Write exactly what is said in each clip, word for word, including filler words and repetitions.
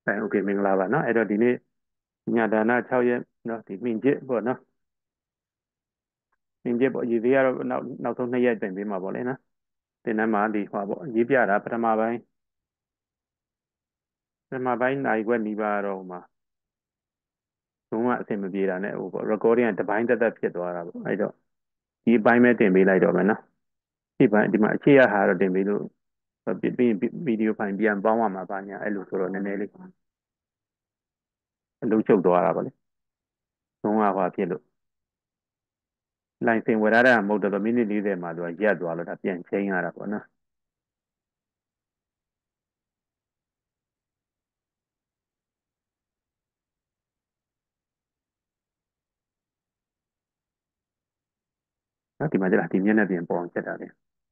အဲโอเคမင်္ဂလာပါเนาะအဲ့တော့ဒီနေ့ညဒါန၆ရက်เนาะဒီမြင့်ကျစ်ပေါ့เนาะမြင့်ကျစ်ပေါ့ရည်သေးကတော့နောက်နောက်ဆုံးနှစ်ရက်ပြင်ပေးမှာပေါ့လေနော်သင်တန်းမှာဒီဟောပေါ့ရေးပြတာပထမပိုင်းပထမပိုင်းနိုင်ခွက်နီးပါးတော့ဟိုမှာလုံးဝအဆင်မပြေတာနဲ့ဟိုပေါ့ recording ကတစ်ပိုင်းတက်တက်ဖြစ်သွားတာပေါ့အဲ့တော့ဒီအပိုင်းပဲတင်ပေးလိုက်တော့မယ်နော်ဒီပိုင်းဒီမှာအခြေရဟာတော့တင်ပေးလို့ပြီးပြီးဗီဒီယိုဖိုင်ပြန်ပေါင်းရမှာပါညာအဲ့လိုဆိုတော့နည်းနည်းလေးအလုပ်ချုပ်သွားတာပေါ့လေလုံးဝဟောဖြစ်လို့လိုင်စင်ဝယ်ရတာမဟုတ်တော့မိနစ်၄၀မှာသူကရက်သွားလို့ဒါပြန်ချိန်ရတာပေါ့နော်နော်ဒီမှာကျတော့ဒီမျက်နှာပြင်ပေါ်အောင်ချက်တာလေ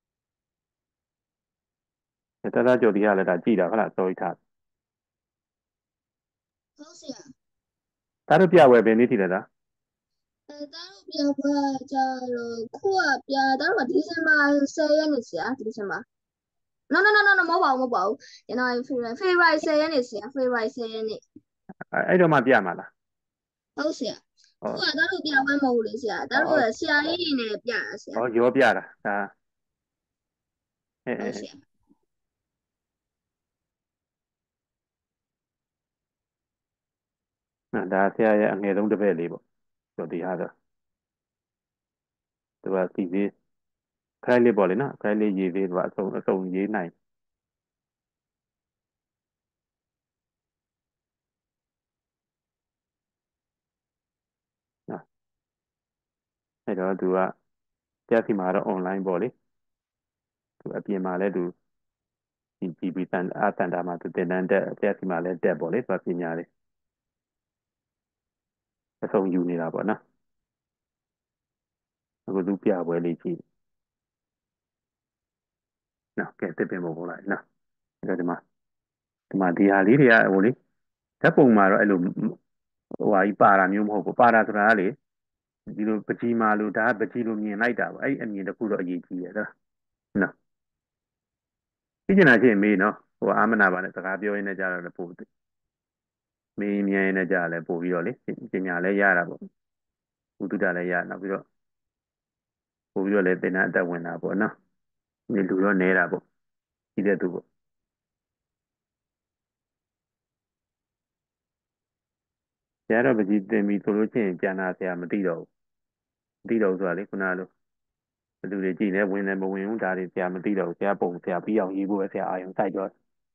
တသားကြော်ဒီကလည်းဒါကြည်တာဟုတ်လားစော်ရထားဟုတ်ဆရာဒါတို့ပြဝယ်ဘယ်နေ့ထိလဲဒါအဲတားတို့ပြပွဲကြတော့ခုကပြတားတို့ကဒီဇင်ဘာဆယ်ရက်နေ့ဆရာဒီဇင်ဘာ no no no no no မဟုတ်ပါဘူးမဟုတ်ပါဘူးကျွန်တော် February February ဆယ်ရက်နေ့ဆရာ February ဆယ်ရက်နေ့အဲ့တော့မှပြမှာလားဟုတ်ဆရာဟောခုကတားတို့ပြပွဲမဟုတ်လေဆရာတားတို့ကဆရာကြီးတွေနဲ့ပြတာဆရာဟောရောပြတာဒါအဲအဲဟုတ်ဆရာဒါဆရာရဲ့အငယ်ဆုံးတစ်ပည့်လေးပေါ့ကြော်ဒီဟာတော့သူကစီသေးခရိုက်လေးပေါ့လေနော်ခရိုက်လေးရေးသေးသူကအစုံအစုံရေးနိုင်နော်အဲ့တော့သူကတရားစီမှာတော့ online ပေါ့လေသူအပြင်မှာလည်းသူဒီ ဂျီ ပီ တန်အတန်တာမှာသူတင်တန်းတက်တရားစီမှာလည်းတက်ပေါ့လေသူကပညာလေးအစုံယူနေတာပေါ့နော်အခုသူပြပွဲလေးကြည့်နော်ကဲတစ်ပင်ပုံပေါ်လိုက်နော်အဲ့တော့ဒီမှာဒီမှာဒီဟာလေးတွေကဟိုလေဓာတ်ပုံမှာတော့အဲ့လိုဟိုဟာကြီးပါတာမျိုးမဟုတ်ဘူးပါတာဆိုတာကလေဒီလိုပကြီးမာလို့ဒါကပကြီးလို့မြင်လိုက်တာပေါ့အဲ့အမြင်တစ်ခုတော့အရေးကြီးတယ်နော်နော်သိချင်တာချင်းမေးနော်ဟိုအာမနာပါနဲ့စကားပြောရင်းနဲ့ကြာတော့ပို့မေးမြန်းရင်းနဲ့ကြာလဲပို့ပြီးတော့လေပညာလဲရတာပေါ့ဘုဒ္ဓတာလည်းရနောက်ပြီးတော့ပို့ပြီးတော့လဲသင်္นานအသက်ဝင်တာပေါ့နော်ဒီလူတော့နေတာပေါ့ဒီတဲ့သူပေါ့ဆရာတော်ပကြီးတင်ပြီဆိုလို့ချင်းကျန်တာဆရာမသိတော့ဘူးမသိတော့ဘူးဆိုတာလေခုနကလိုဘယ်သူတွေကြည့်နေဝင်တယ်မဝင်ဘူးဒါတွေဆရာမသိတော့ဘူးဆရာပုံဆရာပြီးအောင်ရေးဖို့ပဲဆရာအာယုံစိုက်တော့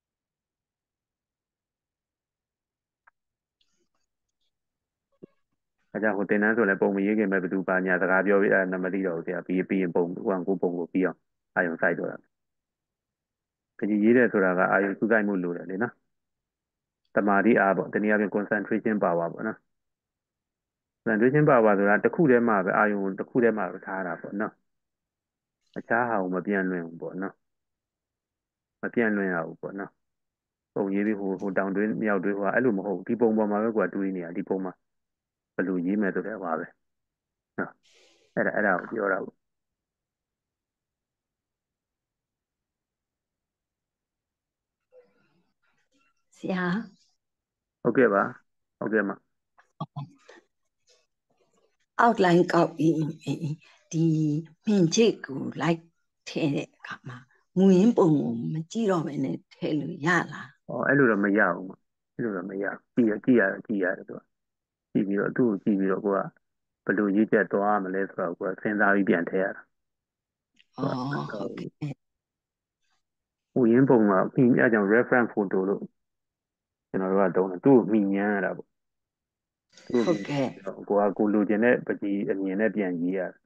အဲကြောင့်ဟိုတင်တန်းဆိုလည်းပုံမရေးခင်ပဲဘယ်သူပါညာစကားပြောပြီးအဲမသိတော့ဘူးဆရာပြီးပြီးရင်ပုံဟိုကကိုပုံကိုပြီးအောင်အာယုံစိုက်တော့တာပကြီးရေးတယ်ဆိုတာကအာယုံစုစိုက်မှုလိုတယ်လေနော်တမာတိအားပေါ့တနည်းအားဖြင့် concentration power ပေါ့နော် concentration power ဆိုတာတစ်ခုတည်းမှာပဲအာယုံတစ်ခုတည်းမှာပဲထားတာပေါ့နော်အခြားဟာကိုမပြန့်လွင့်ဘူးပေါ့နော်မပြန့်လွင့်ရဘူးပေါ့နော်ပုံရေးပြီးဟိုဟိုတောင်တွင်းမြောက်တွင်းဟိုအဲ့လိုမဟုတ်ဘူးဒီပုံပေါ်မှာပဲကွာတွေးနေတာဒီပုံမှာဘယ်လိုရေးမယ်ဆိုတဲ့ဟာပဲနော်အဲ့ဒါအဲ့ဒါကိုပြောတာပေါ့ဆရာဟုတ်ကဲ့ပါဟုတ်ကဲ့မှာ outline ကောက်ပြီးဒီမြင့်ချိတ်ကိုလိုက်ထဲတဲ့အခါမှာမူရင်းပုံကိုမကြည့်တော့ဘဲနဲ့ထဲလို့ရလားဩအဲ့လိုတော့မရဘူးမအဲ့လိုတော့မရဘူးကြည့်ရကြည့်ရကြည့်ရတယ်သူကကြည့်ပြီးတော့သူ့ကိုကြည့်ပြီးတော့ကိုကဘယ်လိုရေးချက်သွားမလဲဆိုတော့ကိုကစဉ်းစားပြီးပြန်ထည့်ရတာဩဟုတ်ကဲ့ဟိုရင်းပုံကပြီးအဲကြောင့် reference photo လို့ကျွန်တော်တို့ကတုံးတယ်သူ့ကိုမိညမ်းရတာပေါ့သူ့ဟုကိုတ်ကဲ့ကိုကကိုလိုချင်တဲ့ပကြီးအမြင်နဲ့ပြန်ရေးရတယ်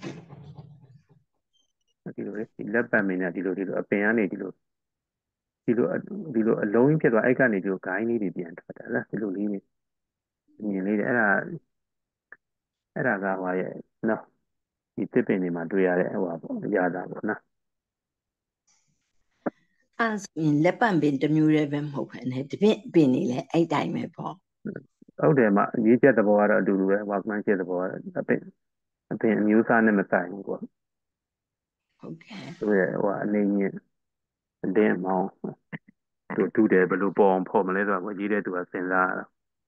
ဒီလိုလေဒီလက်ပတ်မင်းနဲ့ဒီလိုဒီလိုအပင်ကနေဒီလိုဒီလိုဒီလိုအလုံးကြီးဖြစ်သွားအဲ့ကနေဒီလိုဂိုင်းလေးတွေပြန်ထွက်တာလားဒီလိုလေးနေမြင်လေးတယ်အဲ့ဒါအဲ့ဒါကဟိုရဲ့နော်ဒီတစ်ပင်တွေမှာတွေ့ရတဲ့ဟိုပါပေါ့ရတာပေါ့နော်အဲ့ဆိုရင်လက်ပံပင်တစ်မျိုးလည်းပဲမဟုတ်ဘဲနဲ့တပင့်ပင်နေလဲအဲ့တိုင်းပဲပေါ့ဟုတ်တယ်မှာရေးချက်သဘောကတော့အတူတူပဲ workmanship သဘောကအပင်အပင်အမျိုးအစားနဲ့မဆိုင်ဘူးပေါ့ဟုတ်ကဲ့သူရဲ့ဟိုအနေညင်အတင်းမောင်းသူတူတယ်ဘယ်လိုပေါ်အောင်ဖော်မလဲဆိုတော့ရေးတဲ့သူကစဉ်းစားရတာ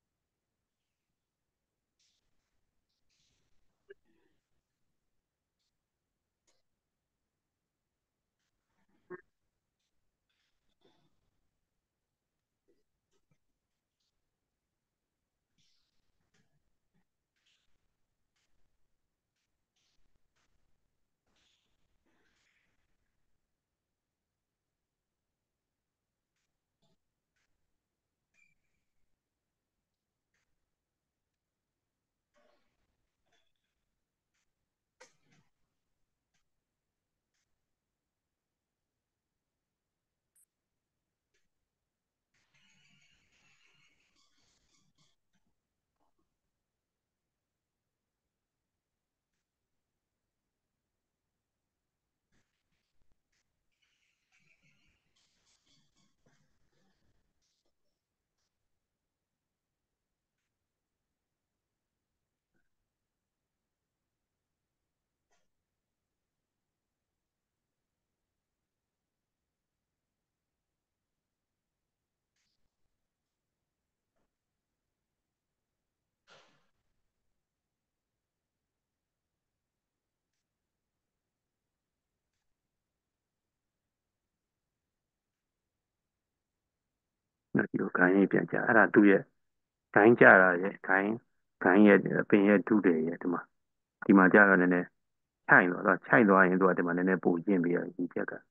ဒီလိုဂိုင်းလေးပြန်ကြအဲ့ဒါသူ့ရဲ့ဂိုင်းကြတာရဲ့ဂိုင်းဂိုင်းရဲ့အပင်ရဲ့တူတယ်ရဲ့ဒီမှာဒီမှာကြတော့နည်းနည်းခြိုက်တော့တော့ခြိုက်သွားရင်သူကဒီမှာနည်းနည်းပိုကျင့်ပြီးတော့ဒီချက်က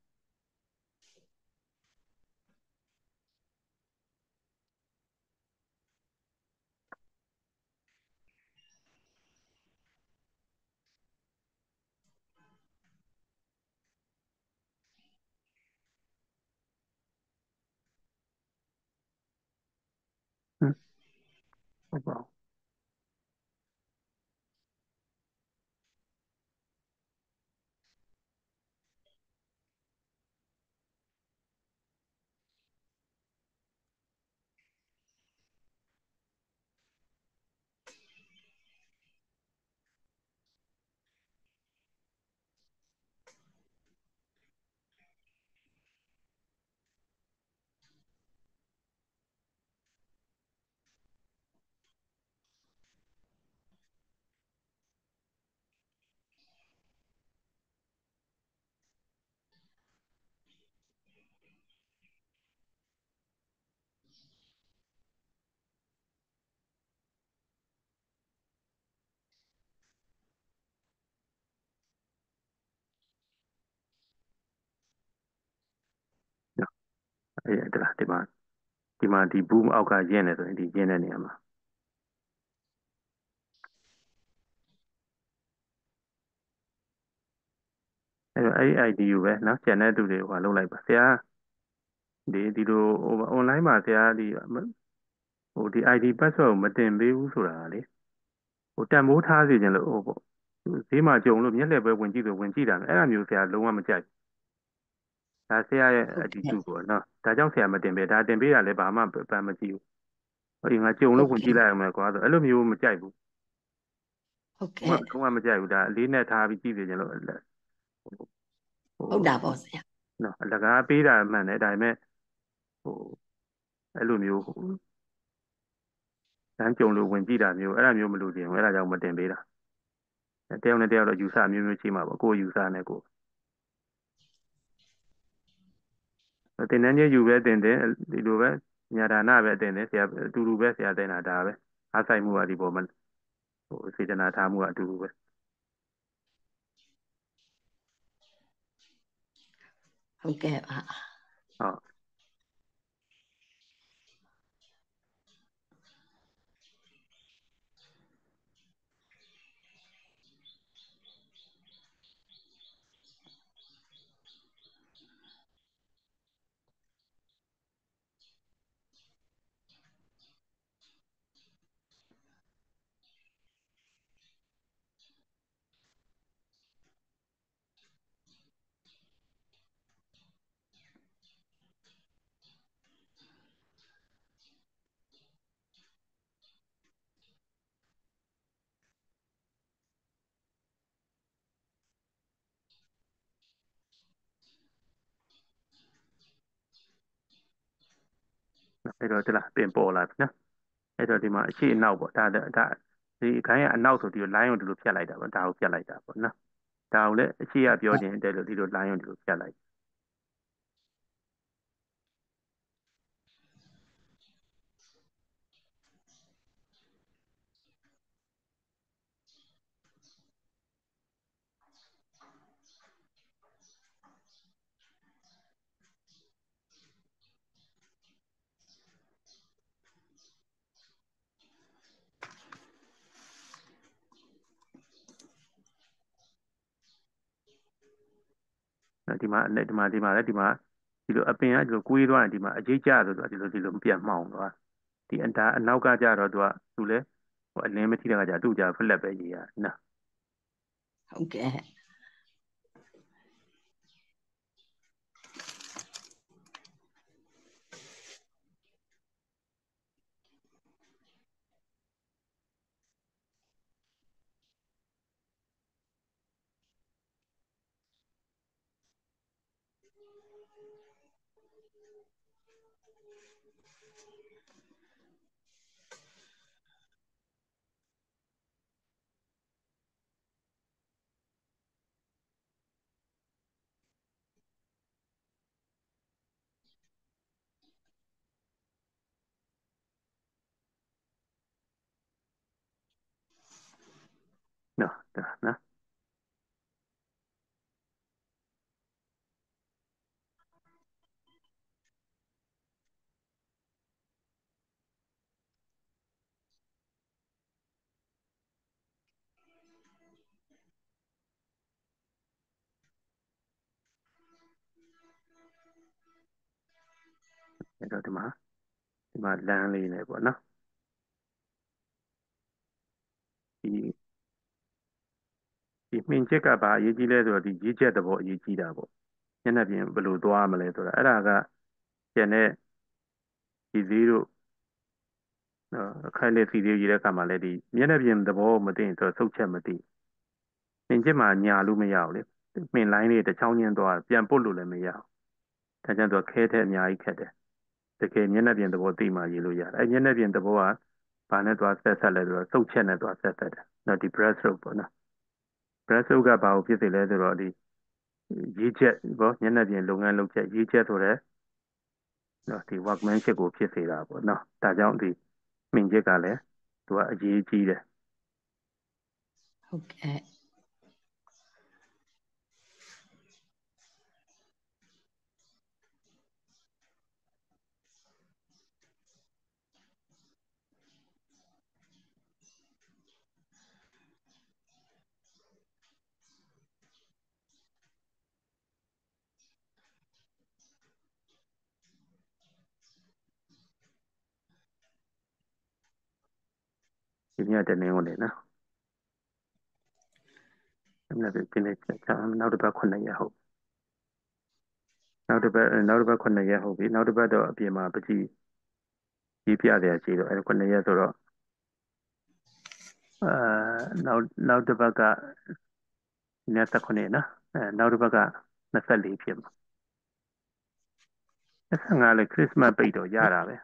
ဟမ်ဟုတ်ပါအဲ့ဒါဒီမှာဒီမှာဒီဘူးအောက်ကရင်းနေဆိုရင်ဒီရင်းတဲ့နေရာမှာအဲ့တော့အဲ့ဒီ အိုင် ဒီ ကိုပဲနော်ကျန်တဲ့သူတွေဟိုလုပ်လိုက်ပါဆရာဒီဒီလိုဟို online မှာဆရာဒီဟိုဒီ အိုင် ဒီ password ကိုမတင်ပေးဘူးဆိုတာလေဟိုတန်ဖိုးထားစီခြင်းလို့ဟိုပေါ့ဈေးမှာကြုံလို့မျက်လှည့်ပွဲဝင်ကြည့်လို့ဝင်ကြည့်တာအဲ့ဒါမျိုးဆရာလုံးဝမကြိုက်ဒါဆရာရဲ့ဟုတ်ကဲ့ attitude ပေါ့နော်ဒါကြောင့်ဆရာမတင်ပေးဒါတင်ပေးတာလည်းဘာမှပန်မကြည့်ဘူးဟိုဒီငါကြုံဟုတ်လို့ဝင်ကြကဲ့ည့်လိုက်ရမယ်ကွာဆိုအဲ့လိုမျိုးမကြိုက်ဘူးဟုတ်လုံးဝကဲ့လုံးဝမကြိုက်ဘူးဒါအလေးနဲ့ထားပြီးကြည့်စီခြင်းလို့ဟိုဟုတ်တာပေါ့ဆရာနော်အလကားပေးတာမှန်တယ်ဒါပေမဲ့ဟိုအဲ့လိုမျိုးတန်းကြုံလို့ဝင်ကြည့်တာမျိုးအဲ့ဒါမျိုးမလို့ခြင်းဘူးအဲ့ဒါကြောင့်မတင်ပေးတာတယောက်နဲ့တယောက်တော့ယူဆမျိုးမျိုးရှိမှာပေါ့ကိုယ်ယူဆနဲ့ကိုယ်တင်တန်းချင်းယူပဲတင်တယ်ဒီလိုပဲညာဒါနပဲတင်တယ်ဆရာအတူတူပဲဆရာတင်တာဒါပဲအားဆိုင်မှုကဒီပေါ်မှာဟိုစေတနာထားမှုကအတူတူပဲဟုတ်ကဲ့ပါဟုတ်အဲ့တော့ဒီလားပင်ပေါ်လာပြီနော်အဲ့တော့ဒီမှာအရှိအနောက်ပေါ့ဒါဒါဒီခိုင်းကအနောက်ဆိုဒီလို line ကိုဒီလိုဖြတ်လိုက်တာပေါ့ဒါကိုဖြတ်လိုက်တာပေါ့နော်ဒါကိုလည်းအရှိကပြောခြင်းတဲ့လို့ဒီလို line ကိုဒီလိုဖြတ်လိုက်ဒီမှာဒီမှာဒီမှာလည်းဒီမှာဒီလိုအပင်ကဒီလိုကွေးသွားရင်ဒီမှာအကြီးကျဆိုတော့ဒီလိုဒီလိုပြတ်မှောင်သွားဒီအဒါအနောက်ကကြတော့သူကသူလည်းဟိုအလင်းမထိတဲ့ခါကျသူ့ကြဖလက်ပဲရေးရနော်ဟုတ်ကဲ့နော်ဒါနော်အဲ့တော့ဒီမှာဒီမှာလမ်းလေးနေပေါ့နော်ဒီဒီမှင်ချက်ကဘာအရေးကြီးလဲဆိုတော့ဒီရေးချက်သဘောအရေးကြီးတာပေါ့ညနေပြင်ဘယ်လိုသွားမလဲဆိုတာအဲ့ဒါကကျန်တဲ့ဒီဈေးတို့အခိုင်လက်စီသေးရေးတဲ့အခါမှာလည်းဒီမျက်နှာပြင်သဘောမသိရင်ဆိုဆုတ်ချက်မသိမှင်ချက်မှာညာလို့မရဘူးလေမှင်လိုင်းလေးတစ်ချောင်းချင်းသွားပြန်ပုတ်လို့လည်းမရဘူးဒါကြောင့်သူခဲထက်အများကြီးခက်တယ်တကယ်မျက်နှာပြင်သဘောသိမှရေးလို့ရတယ်အဲမျက်နှာပြင်သဘောကဘာနဲ့သွားဆက်ဆက်လဲဆိုတော့စုတ်ချက်နဲ့သွားဆက်ဆက်တယ်နော်ဒီ breast stroke ပေါ့နော် breast stroke ကဘာကိုဖြစ်စေလဲဆိုတော့ဒီရေးချက်ပေါ့မျက်နှာပြင်လုပ်ငန်းလုပ်ချက်ရေးချက်ဆိုတဲ့နော်ဒီ workmanship ကိုဖြစ်စေတာပေါ့နော်ဒါကြောင့်ဒီမှင်ချက်ကလည်းသူကအရေးကြီးတယ်ဟုတ်ကဲ့ဒီညတနေ့ဝင်နေနော်အဲ့ဒါဒီနေ့နောက်တစ်ပတ်ခုနှစ်ရက်ဟုတ်နောက်တစ်ပတ်နောက်တစ်ပတ်ခုနှစ်ရက်ဟုတ်ပြီနောက်တစ်ပတ်တော့အပြင်မှာပကြီးကြီးပြတယ်ရှိတော့အဲ့ခုနှစ်ရက်ဆိုတော့အာနောက်နောက်တစ်ပတ်ကနှစ်သက်ခုနှစ်နော်အဲနောက်တစ်ပတ်ကနှစ်ဆက်လေးဖြစ်မှာနှစ်ဆယ့်ငါလေခရစ်စမတ်ပိတ်တော့ရတာပဲ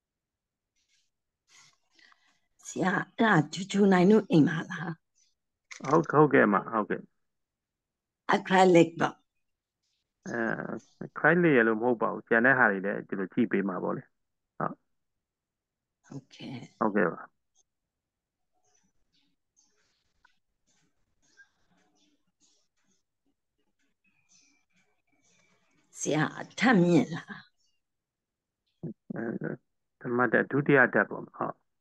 ဆရာအဲ့ဒါဂျူဂျူနိုင်တို့အိမ်ပါလားဟုတ်ဟုတ်ကဲ့မှာဟုတ်ကဲ့ acrylic ပေါ့အဲခိုင်းလေရလို့မဟုတ်ပါဘူးကျန်တဲ့ဟာတွေလည်းဒီလိုကြည့်ပေးမှာပေါ့လေဟုတ်ဟုတ်ကဲ့ဟုတ်ကဲ့ပါဆရာအထက်မြင့်လားအဲဓမ္မတက်ဒုတိယတက်ပေါ့ဟုတ်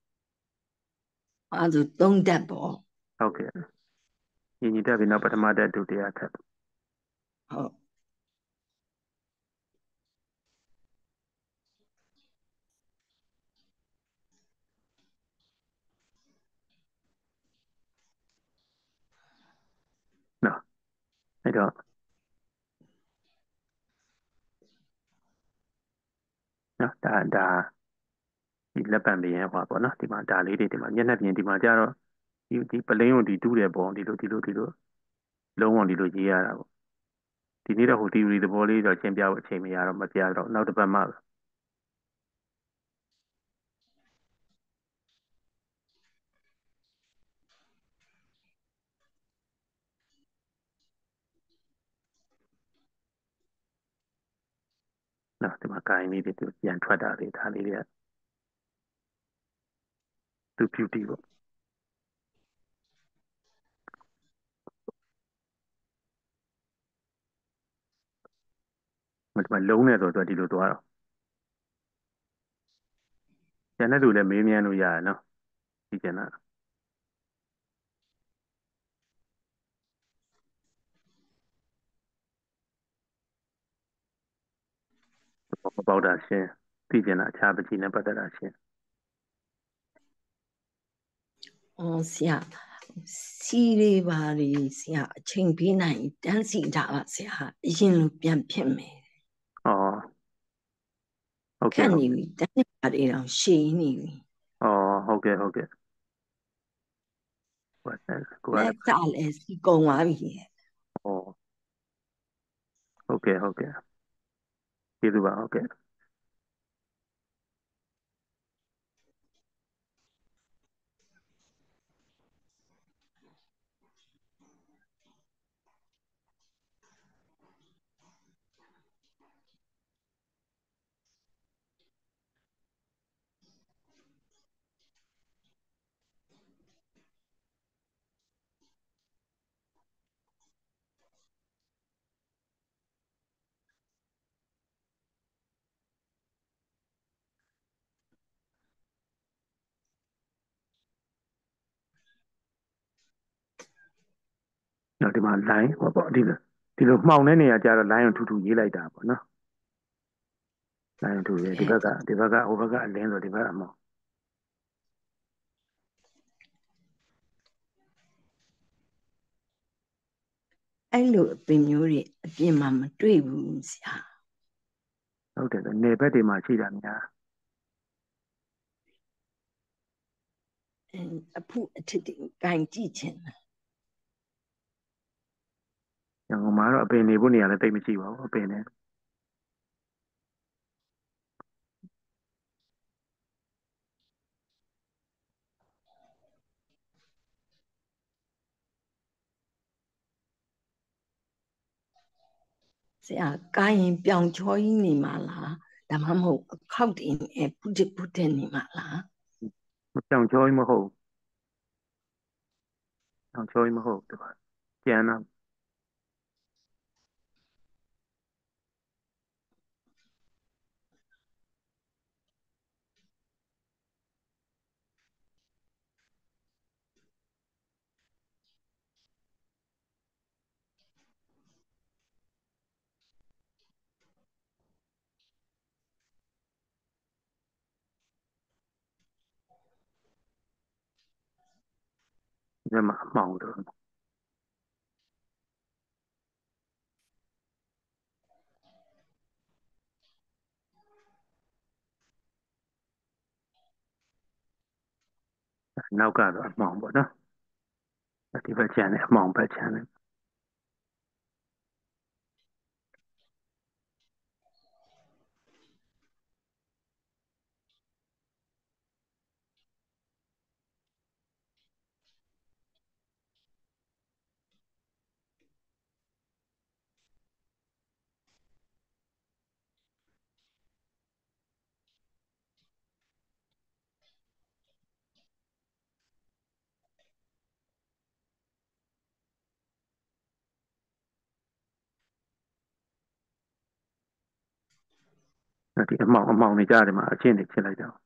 အဲ့ဒါသုံးတက်ပေါ့ဟုတ်ကဲ့ညီညီတက်ပြီးနောက်ပထမတက်ဒုတိယတက်ဟုတ်နော်အဲ့တော့နော်ဒါဒါဒီလက်ပံပင်ရဲ့ဟောပေါ့နော်ဒီမှာဒါလေးတွေဒီမှာမျက်နှာပြင်ဒီမှာကြတော့ဒီဒီပလင်းကိုဒီတူးတယ်ပေါ့ဒီလိုဒီလိုဒီလိုလုံးဝဒီလိုရေးရတာပေါ့ဒီနေ့တော့ဟို theory သဘောလေးတော့ရှင်းပြဖို့အချိန်မရတော့မပြတော့နောက်တစ်ပတ်မှနော်ဒီမှာကိုင်းလေးတွေသူပြန်ထွက်တာတွေဒါလေးတွေကသူ beauty ပေါ့ဒီမှာလုံးနေဆိုတော့ဒီလိုသွားတော့ကျန်တဲ့သူလည်းမေးမြန်းလို့ရတယ်နော်ဒီကျန်တာမပေါက်တာရှင်းသိကျင်တာအခြားပကြီးနဲ့ပတ်သက်တာရှင်းအော်ဆရာစီးလေးပါလေဆရာအချိန်ပေးနိုင်တန်းစီကြပါဆရာအရင်လိုပြန်ဖြစ်မယ်อ๋อโอเคခက်နေပြီတန်းပါလေတော့ရှည်နေပြီอ๋อဟုတ်ကဲ့ဟုတ်ကဲ့ကိုယ်ကလလက်ည်းကလည်းစီကုန်သွားပြီอ๋อဟုတ်ကဲ့ဟုတ်ကဲ့ကျေးဇူးပါဟုတ်ကဲ့နော်ဒီမှာ line ဟောပေါ့ဒီလိုဒီလိုမှောင်တဲ့နေရာကျတော့ line ကိုထူထူရေးလိုက်တာပေါ့နော် line ထူရေးဒီဘက်ကဒီဘက်ကဟိုဘက်ကအလင်းဆိုဒီဘက်အမောင်အဲ့လိုအပင်မျိုးတွေအပြင်မှာမတွေ့ဘူးဆရာဟုတ်တယ်နေဘက်တွေမှာရှိတာများအဖုအထစ်တွေကင်ကြည့်ချင်တယ်ရန်ကုန်မှာတော့အပင်နေဖို့နေရာလည်းတိတ်မရှိပါဘူးအပင်နဲ့ဆရာကိုင်းရင်ပြောင်ချောကြီးနေမှာလားဒါမှမဟုတ်အခောက်တင်နဲ့ပုတစ်ပုတစ်နေမှာလားမပြောင်ချောကြီးမဟုတ်ပြောင်ချောကြီးမဟုတ်ဒီမှာကျန်တော့ဒီမှာအမှောင်တော့နောက်ကတော့အမှောင်ပေါ့နော်ဒီဘက်ကျန်တယ်အမှောင်ဘက်ကျန်တယ်ဒီအမှောင်အမှောင်နေကြတယ်မှာအချင်းနေချင်းလိုက်တော့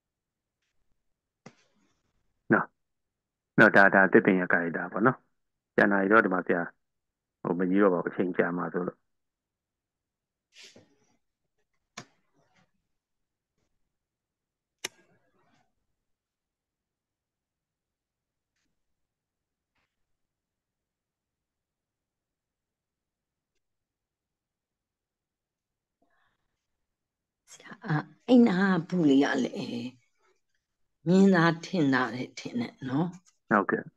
နော်နော်ဒါဒါတစ်တင်ရကြိုက်တာပေါ့နော်ကျန်တာတွေတော့ဒီမှာဆရာဟိုမကြီးတော့ပါဘူးအချိန်ကြာမှာဆိုလို့ဆရာအိမ်နာဘူးလေးရလေမြင်သာထင်တာတယ်ထင်တယ်နော်ဟုတ်ကဲ့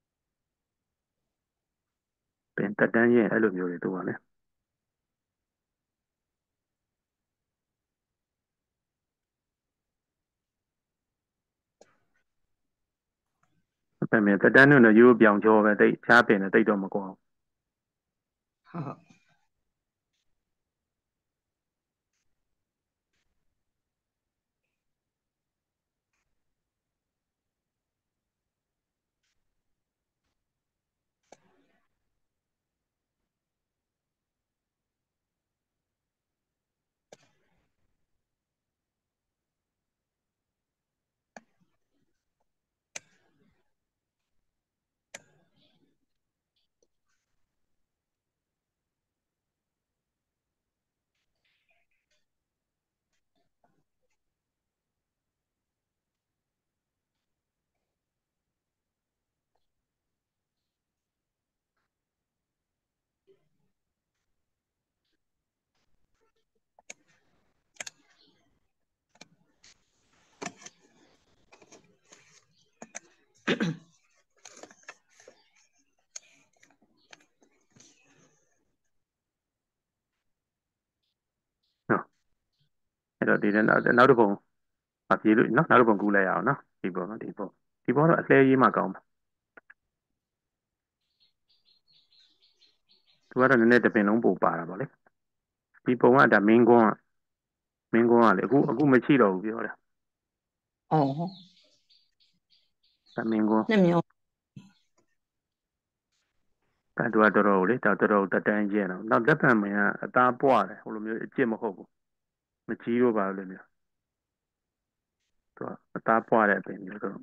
ပင်တက်တန်းရင်အဲ့လိုမျိုးတွေတူပါလေအဲ့မဲ့တက်တန်းနဲ့ရိုးပြောင်ချောပဲတိတ်ချားပင်နဲ့တိတ်တော့မကွာဟုတ်နော်အဲ့တော့ဒီနောက်နောက်တစ်ပုံမပြေလို့နော်နောက်တစ်ပုံကူးလိုက်ရအောင်နော်ဒီပုံနော်ဒီပုံဒီပုံတော့အသေးကြီးမှကောင်းပါသူကတော့နည်းနည်းတစ်ပင်လုံးပို့ပါတာပေါ့လေဒီပုံကဒါမင်းကွန်းကမင်းကွန်းကလေအခုအခုမရှိတော့ဘူးပြောတယ်အော်ဒါမင်းကွန်းနှစ်မျိုးဒါသူကတော်တော်လေဒါတော်တော်တက်တန်းကျင်းတော့နောက်လက်ဖက်မင်းကအသားပွားတယ်ဟိုလိုမျိုးအကျစ်မဟုတ်ဘူးမကြီးတော့ပါလို့မျိုးသူကအသားပွားတဲ့အပင်မျိုးတော့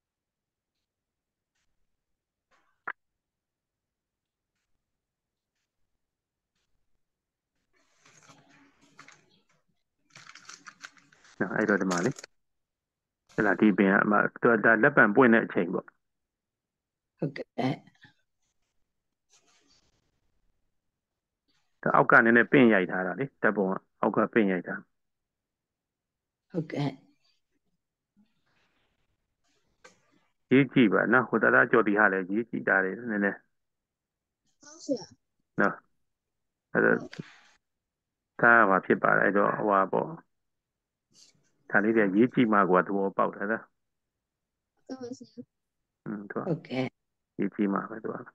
အဲ့တော့ဒီမှာလေဟဲ့လားဒီပင်ကအမသူကဒါလက်ပံပွင့်တဲ့အချိန်ပေါ့ဟုတ်ကဲ့ဒါအောက်ကနည်းနည်းပင့်ရိုက်ထားတာလေတပ်ပုံကအောက်ကပင့်ရိုက်တာဟုတ်ကဲ့ရေးကြည့်ပါနော်ဟိုတလားကြော်တီဟာလည်းရေးကြည့်တာလေနည်းနည်းဟုတ်ဆရာနော်အဲ့တော့ဒါကဘာဖြစ်ပါလဲအဲ့တော့ဟိုပါပေါ့ဒါလေးတွေရေးကြည့်မှကွာသဘောပေါက်တယ်လားဟုတ်ပါဆရာอืมသူကဟုတ်ကဲ့ရေးကြည့်မှပဲသူက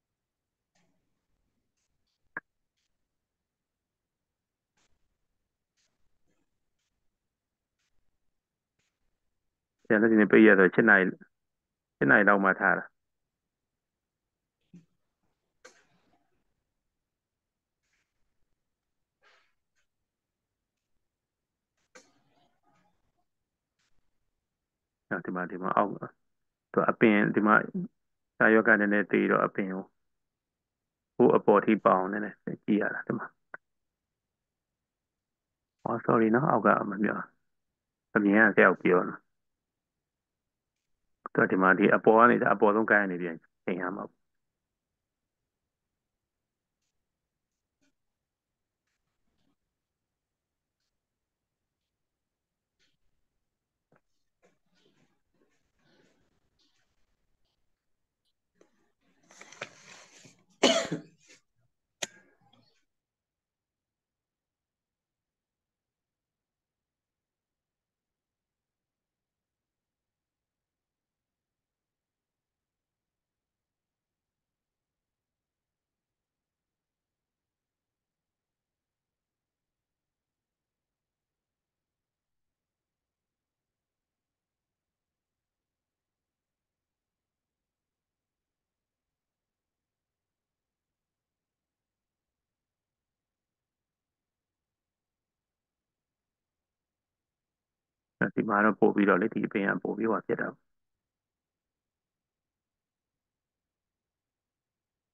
ကျန်တဲ့ဒီနေ့ပြည့်ရတော့7နိုင်7နိုင်လောက်မှထားတာနော်ဒီမှာဒီမှာအောက်သူအပင်ဒီမှာစာယောဂနည်းနည်းသေးတော့အပင်ကိုဟိုအပေါ်ထိပေါအောင်နည်းနည်းကြည့်ရတာဒီမှာဟော sorry နော်အောက်ကမပြောအမြင်ကကြောက်ပြောနော်သူကဒီမှာဒီအပေါ်ကနေအပေါ်ဆုံးကိုင်းနေပြန်ချိန်ရမှာဒီမှာတော့ပို့ပြီးတော့လေဒီအပင်ကပို့ပြီးဟောဖြစ်တာ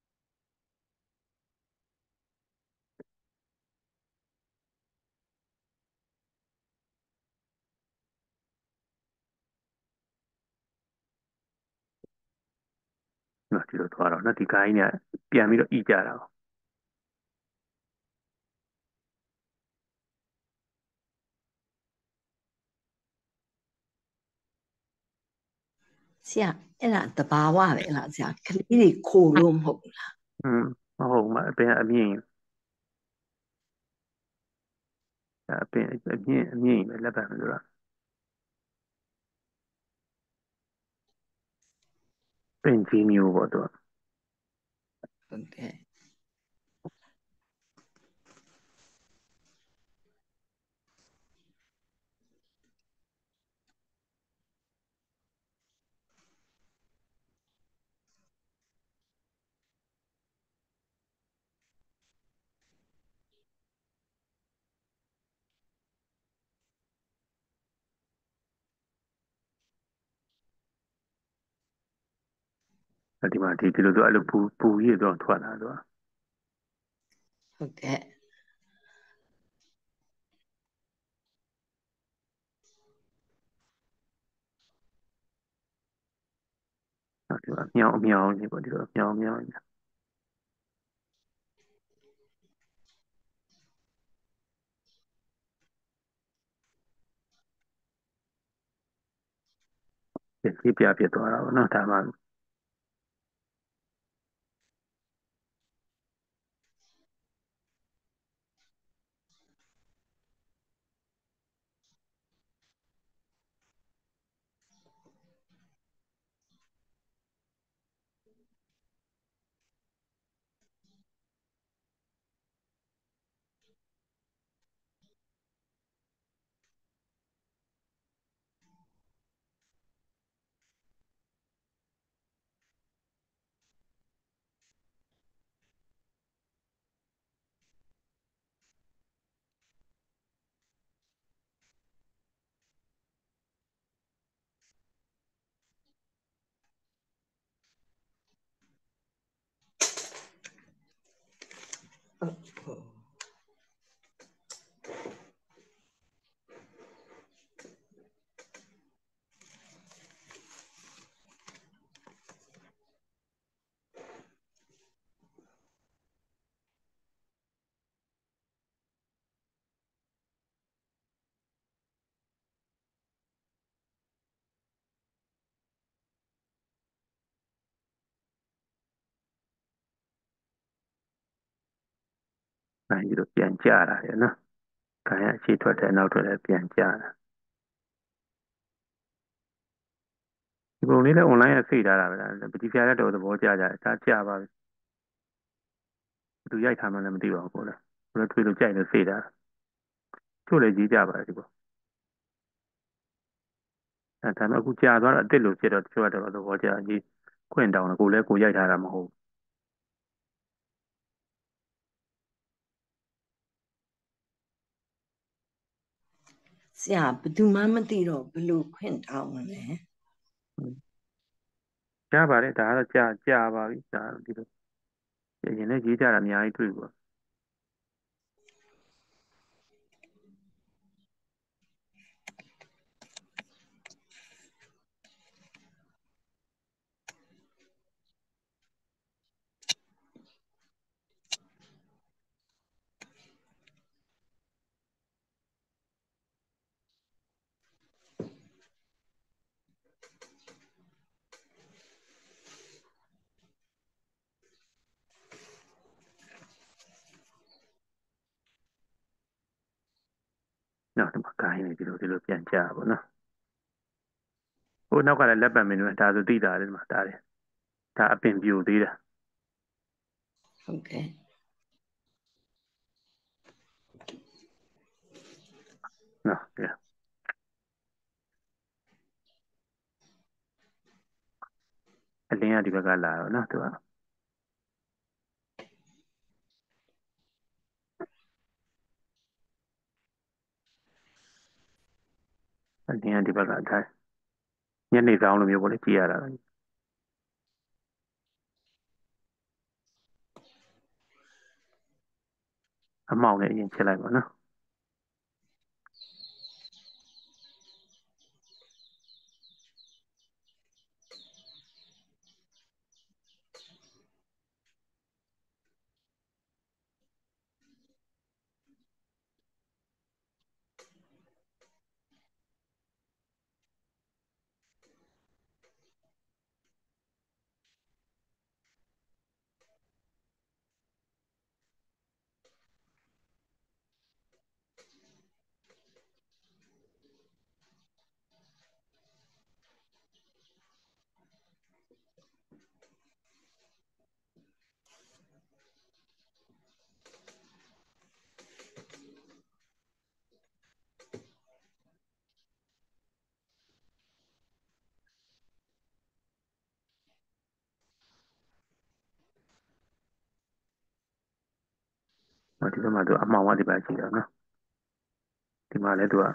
နော်ဒီလိုသွားတော့နော်ဒီကိုင်းเนี่ยပြန်ပြီးတော့ဤကြတာပေါ့ဆရာအဲ့ဒါတဘာဝပဲလားဆရာကလေးတွေခိုလို့မဟုတ်ဘူးလားอืมမဟုတ်မှအပင်အမြင့်အပင်အမြင့်အမြင့်ပဲလက်ပံဆိုတာပင်ကြီးမျိုးပေါ့သူကဟုတ်ကဲ့ဒီမှာဒီဒီလိုဆိုအဲ့လိုပူပူကြီးတော့ထွက်လာတော့ဟုတ်ကဲ့ဒီမှာမြောင်မြောင်နေပေါ့ဒီလိုမြောင်မြောင်ပြပြပြသွားတာပေါ့နော်ဒါမှဟုတ်နိုင်ပြီးတော့ပြန်ကြတာရယ်နော်ခိုင်းရအခြေထွက်တယ်နောက်ထွက်တယ်ပြန်ကြတာဒီပုံလေးလည်း online ရစိတ်ထားတာပဲလားပတိဖျားတဲ့တော်သဘောကျကြတယ်ဒါကြပါပြီသူရိုက်ထားမှလည်းမသိပါဘူးကိုယ်လည်းကိုယ်လည်းတွေ့လို့ကြိုက်လို့စိတ်ထားချို့လည်းကြီးကြပါတယ်ဒီပုံအဲဒါမှအခုကြာသွားတော့အစ်စ်လို့ဖြစ်တော့တချို့ကတော့သဘောကျကြီးခွင့်တောင်းတယ်ကိုယ်လည်းကိုယ်ရိုက်ထားတာမဟုတ်ဆရာဘယ်သူမှမသိတော့ဘလို့ခွင့်တောင်းလဲကြားပါတယ်ဒါကတော့ကြာကြာပါပြီဒါဒီလိုရင်လည်းကြီးကြတာအများကြီးတွေ့ပါနော်ဒီမှာကိုင်းနေဒီလိုဒီလိုပြန်ကြပါနော်ဟိုနောက်ကလည်းလက်ပတ်မင်းတို့ဒါဆိုသိတာလေဒီမှာဒါတယ်ဒါအပင်ပြိုသေးတာဟုတ်ကဲ့နော်ဒီအလင်းကဒီဘက်ကလာတော့နော်သူကအလင်းကဒီဘက်ကဒါညနေဆောင်လိုမျိုးပေါ့လေကြည့်ရတာအမောင်နဲ့အရင်ချက်လိုက်ပါနော်ဒီဘက်မှာသူအမှောင်ကဒီဘက်ရှိတာနော်ဒီမှာလည်းသူက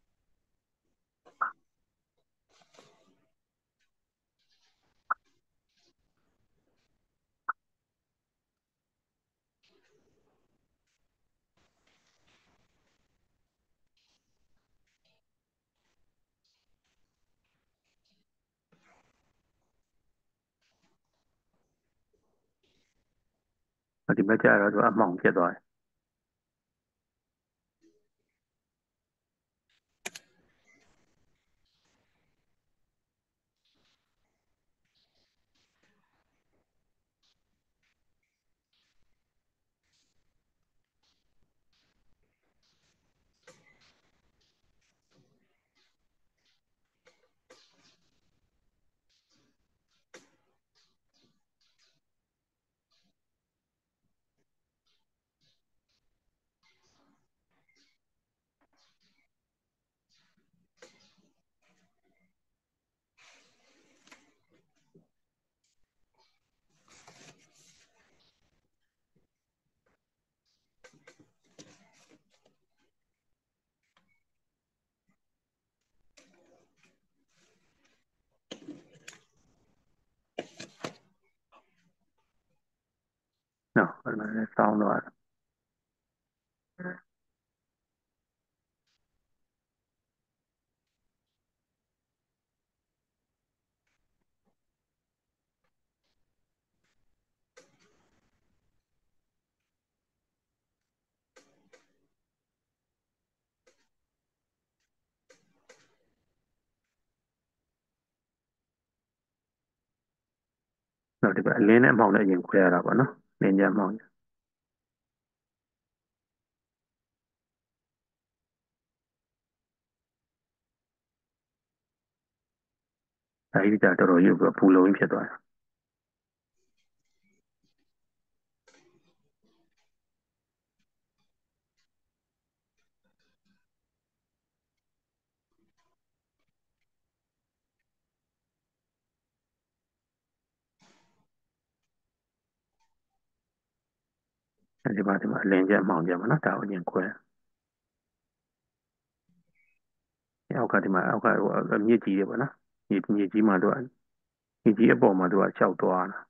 ဒီဘက်ကျတော့သူအမှောင်ဖြစ်သွားတယ်နော်ဒီမှာလည်းစောင်းသွားတယ်နော်ဒီဘက်အလင်းနဲ့အမှောင်နဲ့အရင်ခွဲရတာပေါ့နော်လင်းကြအမှောင်အဲဒီကြတော်တော်ကြီးပူလုံးဖြစ်သွားတယ်ဒီမှာဒီမှာအလင်းကြအမှောင်ကြမှာနော်ဒါကိုအရင်ခွဲအောက်ကဒီမှာအောက်ကဟိုမြစ်ကြီးတွေပေါ့နော်မြစ်မြစ်ကြီးမှာသူကမြစ်ကြီးအပေါ်မှာသူကလျှောက်သွားတာ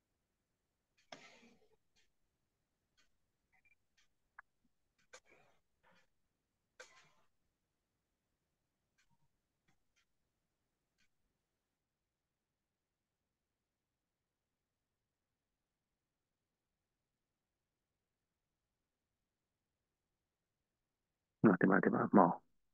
နော်ဒီမှာဒီမှာအမှောင်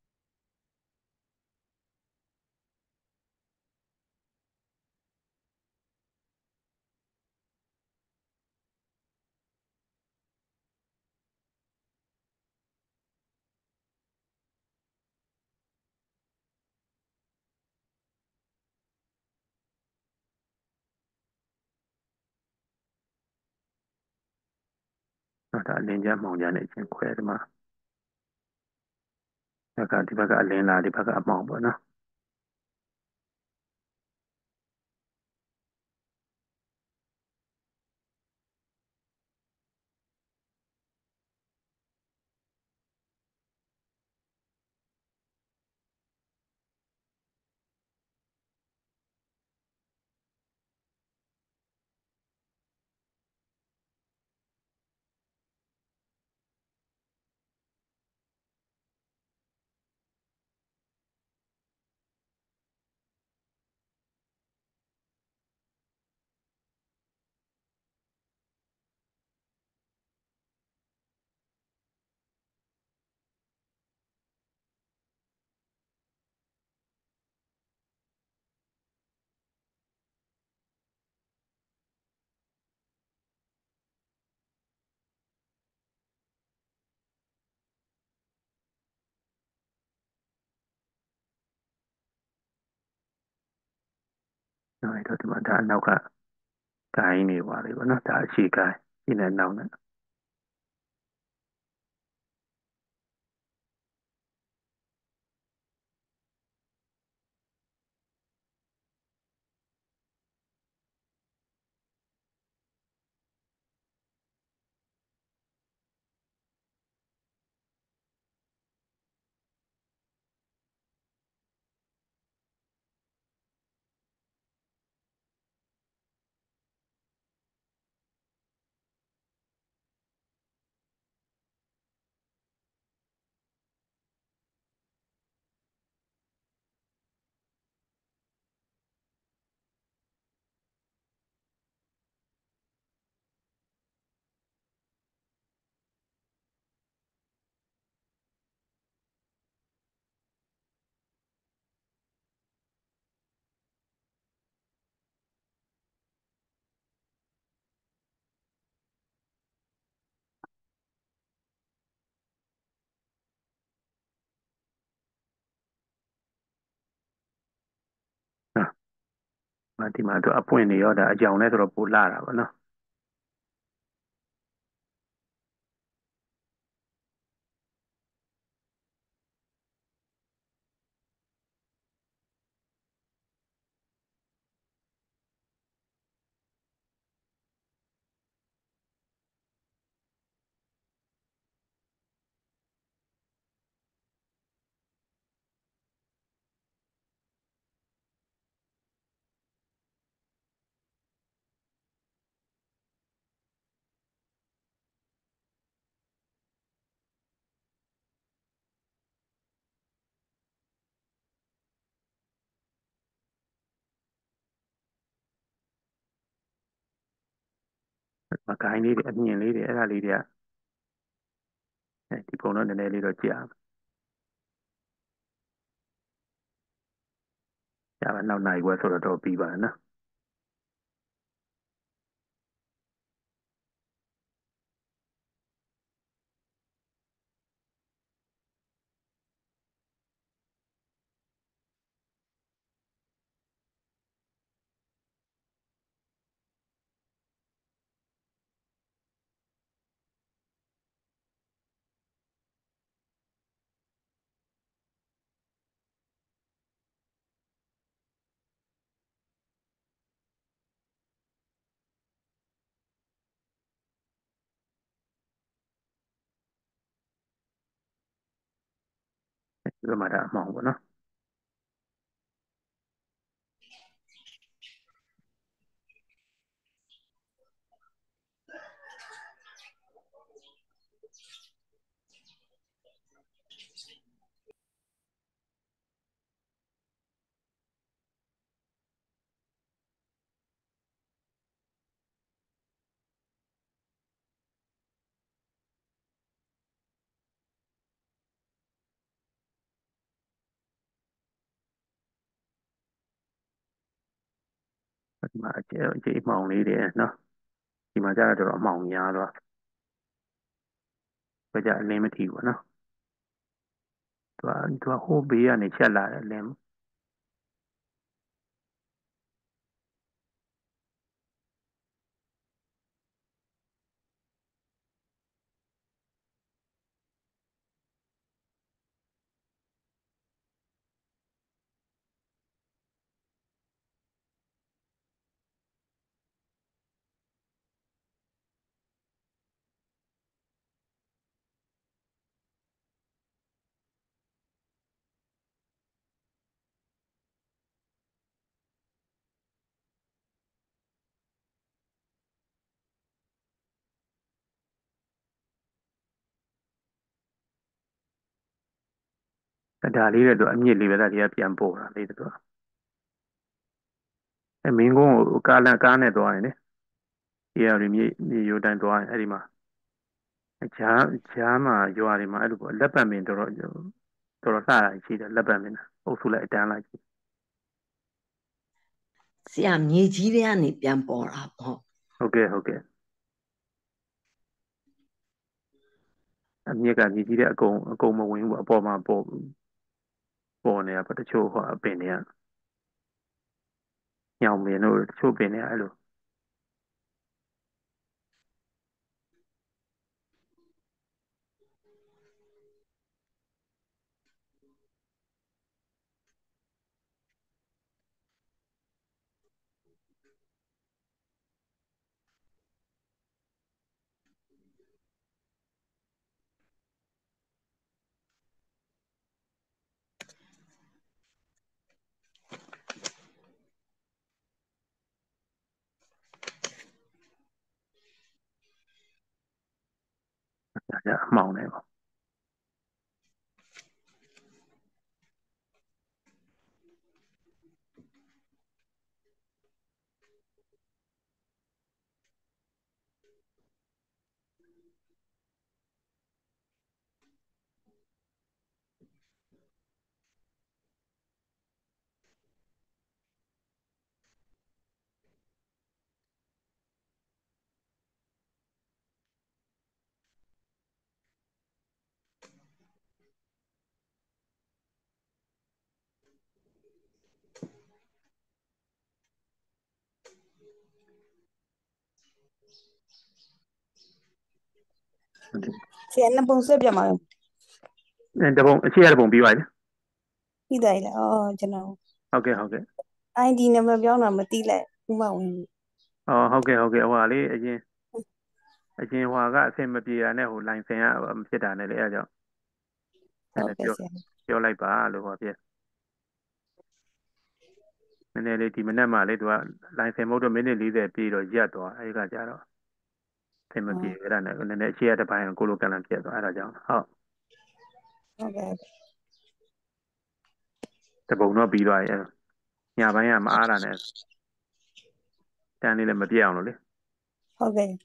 နော်ဒါအလင်းကြအမှောင်ကြနဲ့အရင်ခွဲဒီမှာဘက်ကဒီဘက်ကအလင်းလားဒီဘက်ကအမှောင်ပေါ့နော်နော်အဲ့တော့ဒီမှာဒါအနောက်ကကိုင်းနေပါလေပေါ့နော်ဒါအခြေကိုင်းဒီနဲ့နောက်နဲ့ဒီမှာသူအပွင့်နေရောဒါအကြောင်နဲ့ဆိုတော့ပိုလာတာပေါ့နော်မကိုင်းလေးတွေအမြင်လေးတွေအဲ့ဒါလေးတွေကဒီပုံတော့နည်းနည်းလေးတော့ကြာကြာပါနောက်နိုင်ွယ်ဆိုတော့တော့ပြီးပါနော်ဒီမှာဒါအမှောင်ပေါ့နော်ဒီမှာအကျအကျအမှောင်လေးတွေနော်ဒီမှာကျတော့အမှောင်များတော့ဘယ်ကြအလင်းမထီဘူးနော်သူကသူကဟိုးဘေးကနေချက်လာတယ်လင်းဒါလေးတွေတော့အမြင့်လေးပဲဒါတွေကပြန်ပို့တာလေးတော့အဲမင်းကုန်းကိုကားလန်ကားနဲ့သွားရင်လေအေးရမြေမြေရိုးတိုင်းသွားရင်အဲ့ဒီမှာဂျားဂျားမှာရွာတွေမှာအဲ့လိုပေါ့လက်ပတ်မင်းတော်တော်တော်တော်လှတာရှိတယ်လက်ပတ်မင်းအုပ်စုလိုက်အတန်းလိုက်ဆရာမြေကြီးတွေကနေပြန်ပေါ်တာပေါ့ဟုတ်ကဲ့ဟုတ်ကဲ့အမြက်ကမြေကြီးတဲ့အကုန်အကုန်မဝင်ဘူးအပေါ်မှာပေါ်ပေါ်နေတာပေါ့တချို့ဟောအပင်တွေကညောင်ပင်တို့တချို့ပင်တွေကအဲ့လိုဒါကြအမှောင်နေပေါ့ဆရာနှစ်ပုံဆွဲပြမှာရောအဲတပုံအခြေရတပုံပြီးသွားပြီပြီးတယ်လားအော်ကျွန်တော်ဟုတ်ကဲ့ဟုတ်ကဲ့ I D နံပါတ်ပြောင်းတာမသိလိုက်ဥမဝင်ဘူးအော်ဟုတ်ကဲ့ဟုတ်ကဲ့ဟိုဟာလေးအရင်အရင်ဟွာကအဆင်မပြေတာနဲ့ဟိုလိုင်စင်ကမဖြစ်တာနဲ့လေအဲဒါကြောင့်ဟုတ်ကဲ့ပြောဆရာပြောလိုက်ပါလို့ဟောပြနည်းနည်းလေးဒီမနေ့မှလေသူကလိုင်စင်မဟုတ်တော့မိနစ်၄၀ပြည့်တော့ရက်သွားအဲဒီကကြတော့အဆင်မပြေအဲ့ဒါနဲ့နည်းနည်းအခြေရတစ်ပိုင်းကိုလိုကန်လန်ဖြစ်သွားအဲ့ဒါကြောင့်ဟုတ်ဟုတ်ကဲ့တပုံတော့ပြီးသွားရဲ့ညပိုင်းကမအားတာနဲ့တန်းလေးလည်းမပြည့်အောင်လို့လေဟုတ်ကဲ့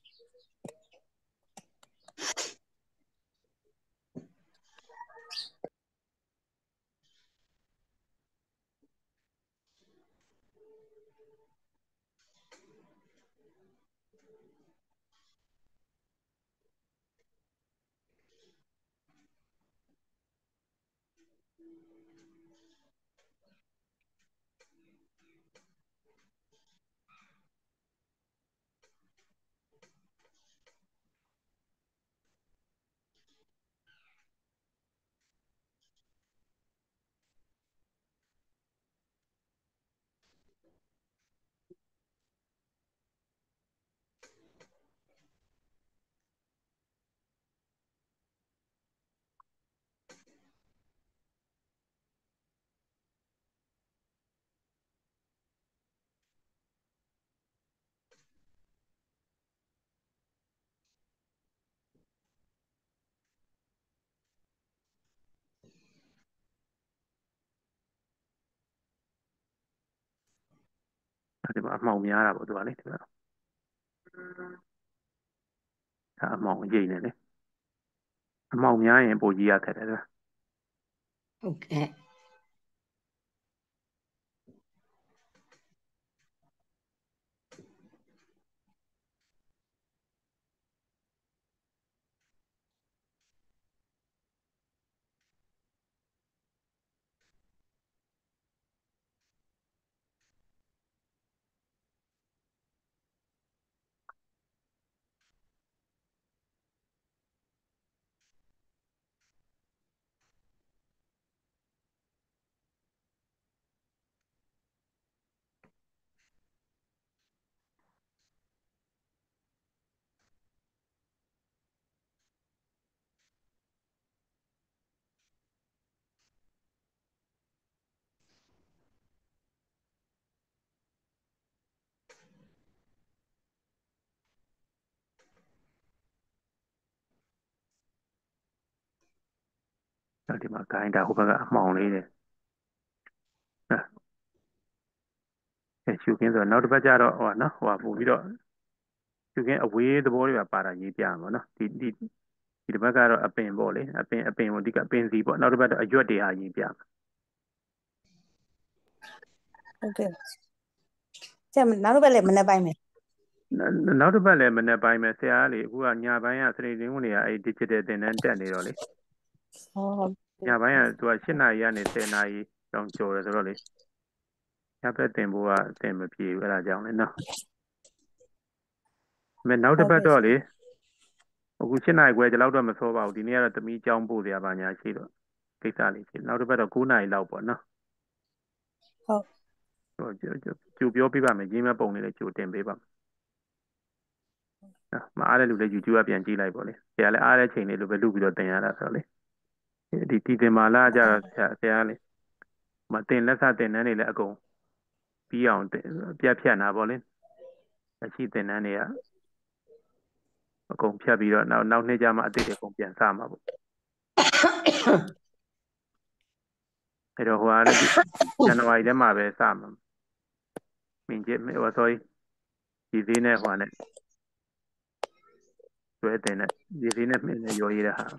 ဒီမှာအမှောင်များတာပေါ့သူကလေဒီမှာအမှောင်ရိပ်နေလေအမှောင်များရင်ပိုကြီးရခက်တယ်ကွာဟုတ်ကဲ့ဒီမှာဂိုင်းတာဟိုဘက်ကအမှောင်လေးတယ်အဲရှုခင်းဆိုနောက်တစ်ပတ်ကျတော့ဟိုနော်ဟိုပို့ပြီးတော့ရှုခင်းအဝေးသဘောတွေကပါတာရေးပြမှာပေါ့နော်ဒီဒီဒီတစ်ပတ်ကတော့အပင်ပေါ့လေအပင်အပင်ကိုဒီကအပင်စီပေါ့နောက်တစ်ပတ်တော့အရွက်တွေဟာရေးပြမှာဟုတ်ကဲ့ဆရာနောက်တစ်ပတ်လည်းမနေ့ပိုင်းမယ်နောက်တစ်ပတ်လည်းမနေ့ပိုင်းပဲဆရာကလေအခုကညပိုင်းကစနေနေ့ကနေကအဲ့ digital သင်တန်းတက်နေတော့လေဟုတ်ညပိုင်းကသူက၈နာရီကနေ၁၀နာရီတောင်ကျော်တယ်ဆိုတော့လေညဘက်တင်ဖို့ကအသင်မပြေဘူးအဲ့ဒါကြောင့်လေနော်မနောက်တစ်ပတ်တော့လေအခု၈နာရီခွဲဒီလောက်တော့မစောပါဘူးဒီနေ့ကတော့သမီးကြောင်းပို့စရာပါညာရှိတော့ကိစ္စလေးရှိနောက်တစ်ပတ်တော့၉နာရီလောက်ပေါ့နော်ဟုတ်ကြိုကြိုပြောပြပါမယ်ရင်းမဲ့ပုံလေးလည်းကြိုတင်ပေးပါမယ်မအားတဲ့လူလည်း YouTube ကပြန်ကြည့်လိုက်ပေါ့လေဆရာလည်းအားတဲ့ချိန်လေးလိုပဲလုပ်ပြီးတော့တင်ရတာဆိုတော့လေဒီဒီတင်မာလာကြတော့ဆရာဆရာလေမတင်လက်စတင်တန်းတွေလည်းအကုန်ပြီးအောင်ပြတ်ဖြတ်နာပေါ့လေအရှိတင်တန်းတွေကအကုန်ဖြတ်ပြီးတော့နောက်နောက်နှစ်ကြမှာအတိတ်တွေအကုန်ပြန်စမှာပေါ့အဲ့တော့ဟိုအားလည်းဇန်နဝါရီထဲမှာပဲစမှာမင်းကြီးဟို sorry ဒီသေးနဲ့ဟိုနဲ့တွဲတင်တဲ့ဒီသေးနဲ့မင်းနဲ့ရောရတဲ့ဟာ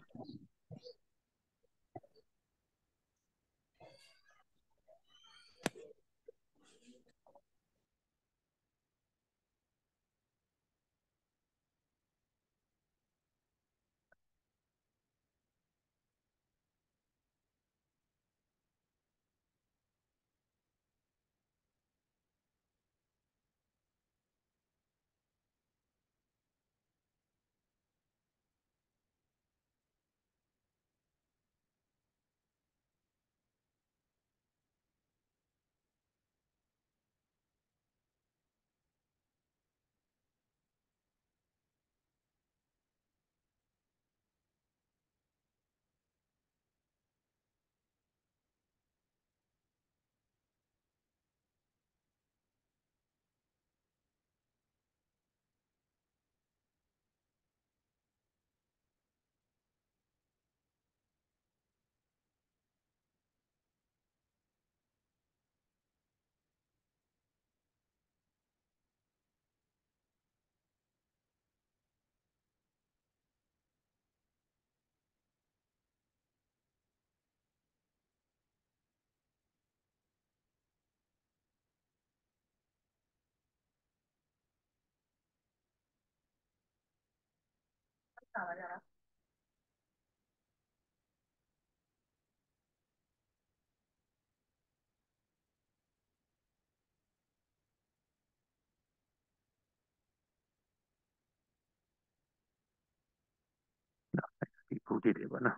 ဒီဖူးကြည့်တယ်ပေါ့နော်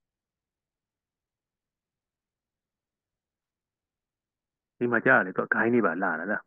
ဒီမှာကြားရတယ်တော့ဂိုင်းလေးပါလာတာလား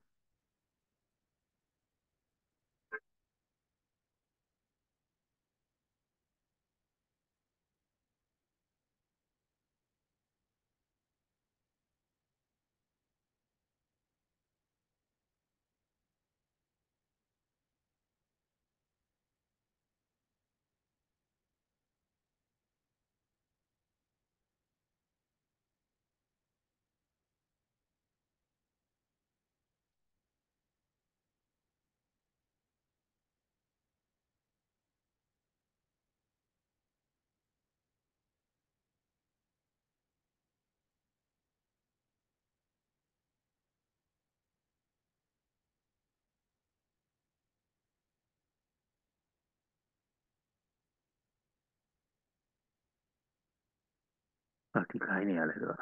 ဒီဂိုင်းနေရလဲဆိုတော့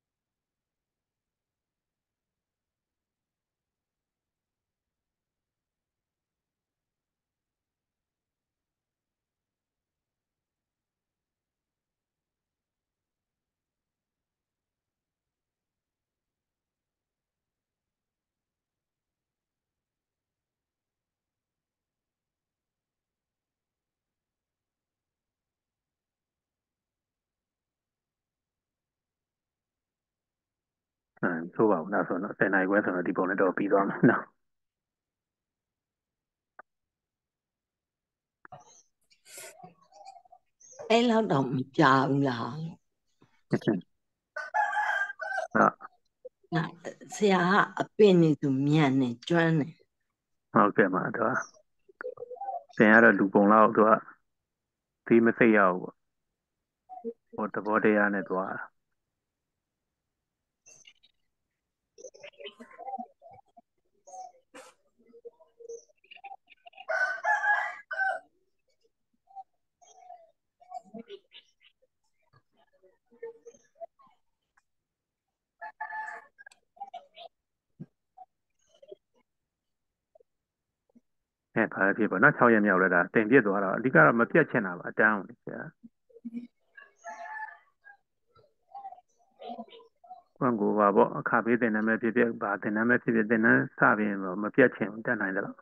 အဲဆိုပါဦးနောက်ဆိုတော့ဆယ်နာရီခွဲဆိုတော့ဒီပုံနဲ့တော့ပြီးသွားမှာနော်အဲ့လောက်တော့မကြောက်ဘူးလားဟာဆရာကအပင်နေသူမြန်နေကျွမ်းနေဟုတ်ကဲ့မှာတော့သင်ရတော့လူပုံလောက်သူကဒီမသိရဘူးပေါ့ဟိုသဘောတရားနဲ့သွားအဲဘာဖြစ်ပေါ့နော်၆ရက်မြောက်လဲဒါတင်ပြစ်သွားတော့အဓိကတော့မပြတ်ချင်တာပါအတန်းကိုဆရာကွန်ကိုပါပေါ့အခါပေးတင်နမ်းပဲဖြစ်ဖြစ်ဗာတင်နမ်းပဲဖြစ်ဖြစ်တင်နမ်းစပြီးတော့မပြတ်ချင်ဘူးတက်နိုင်တယ်လို့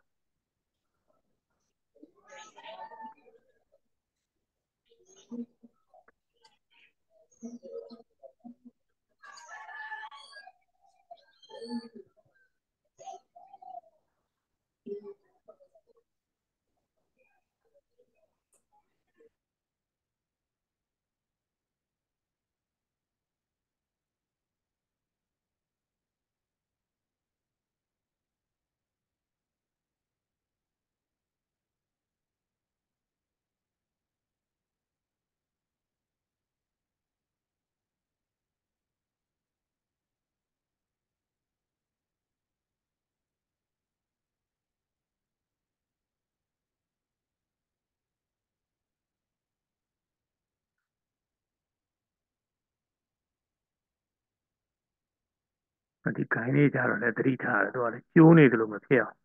ဒီဂိုင်းလေးကြတော့လည်းသတိထားတယ်သူကလည်းကျိုးနေတယ်လို့မဖြစ်အောင်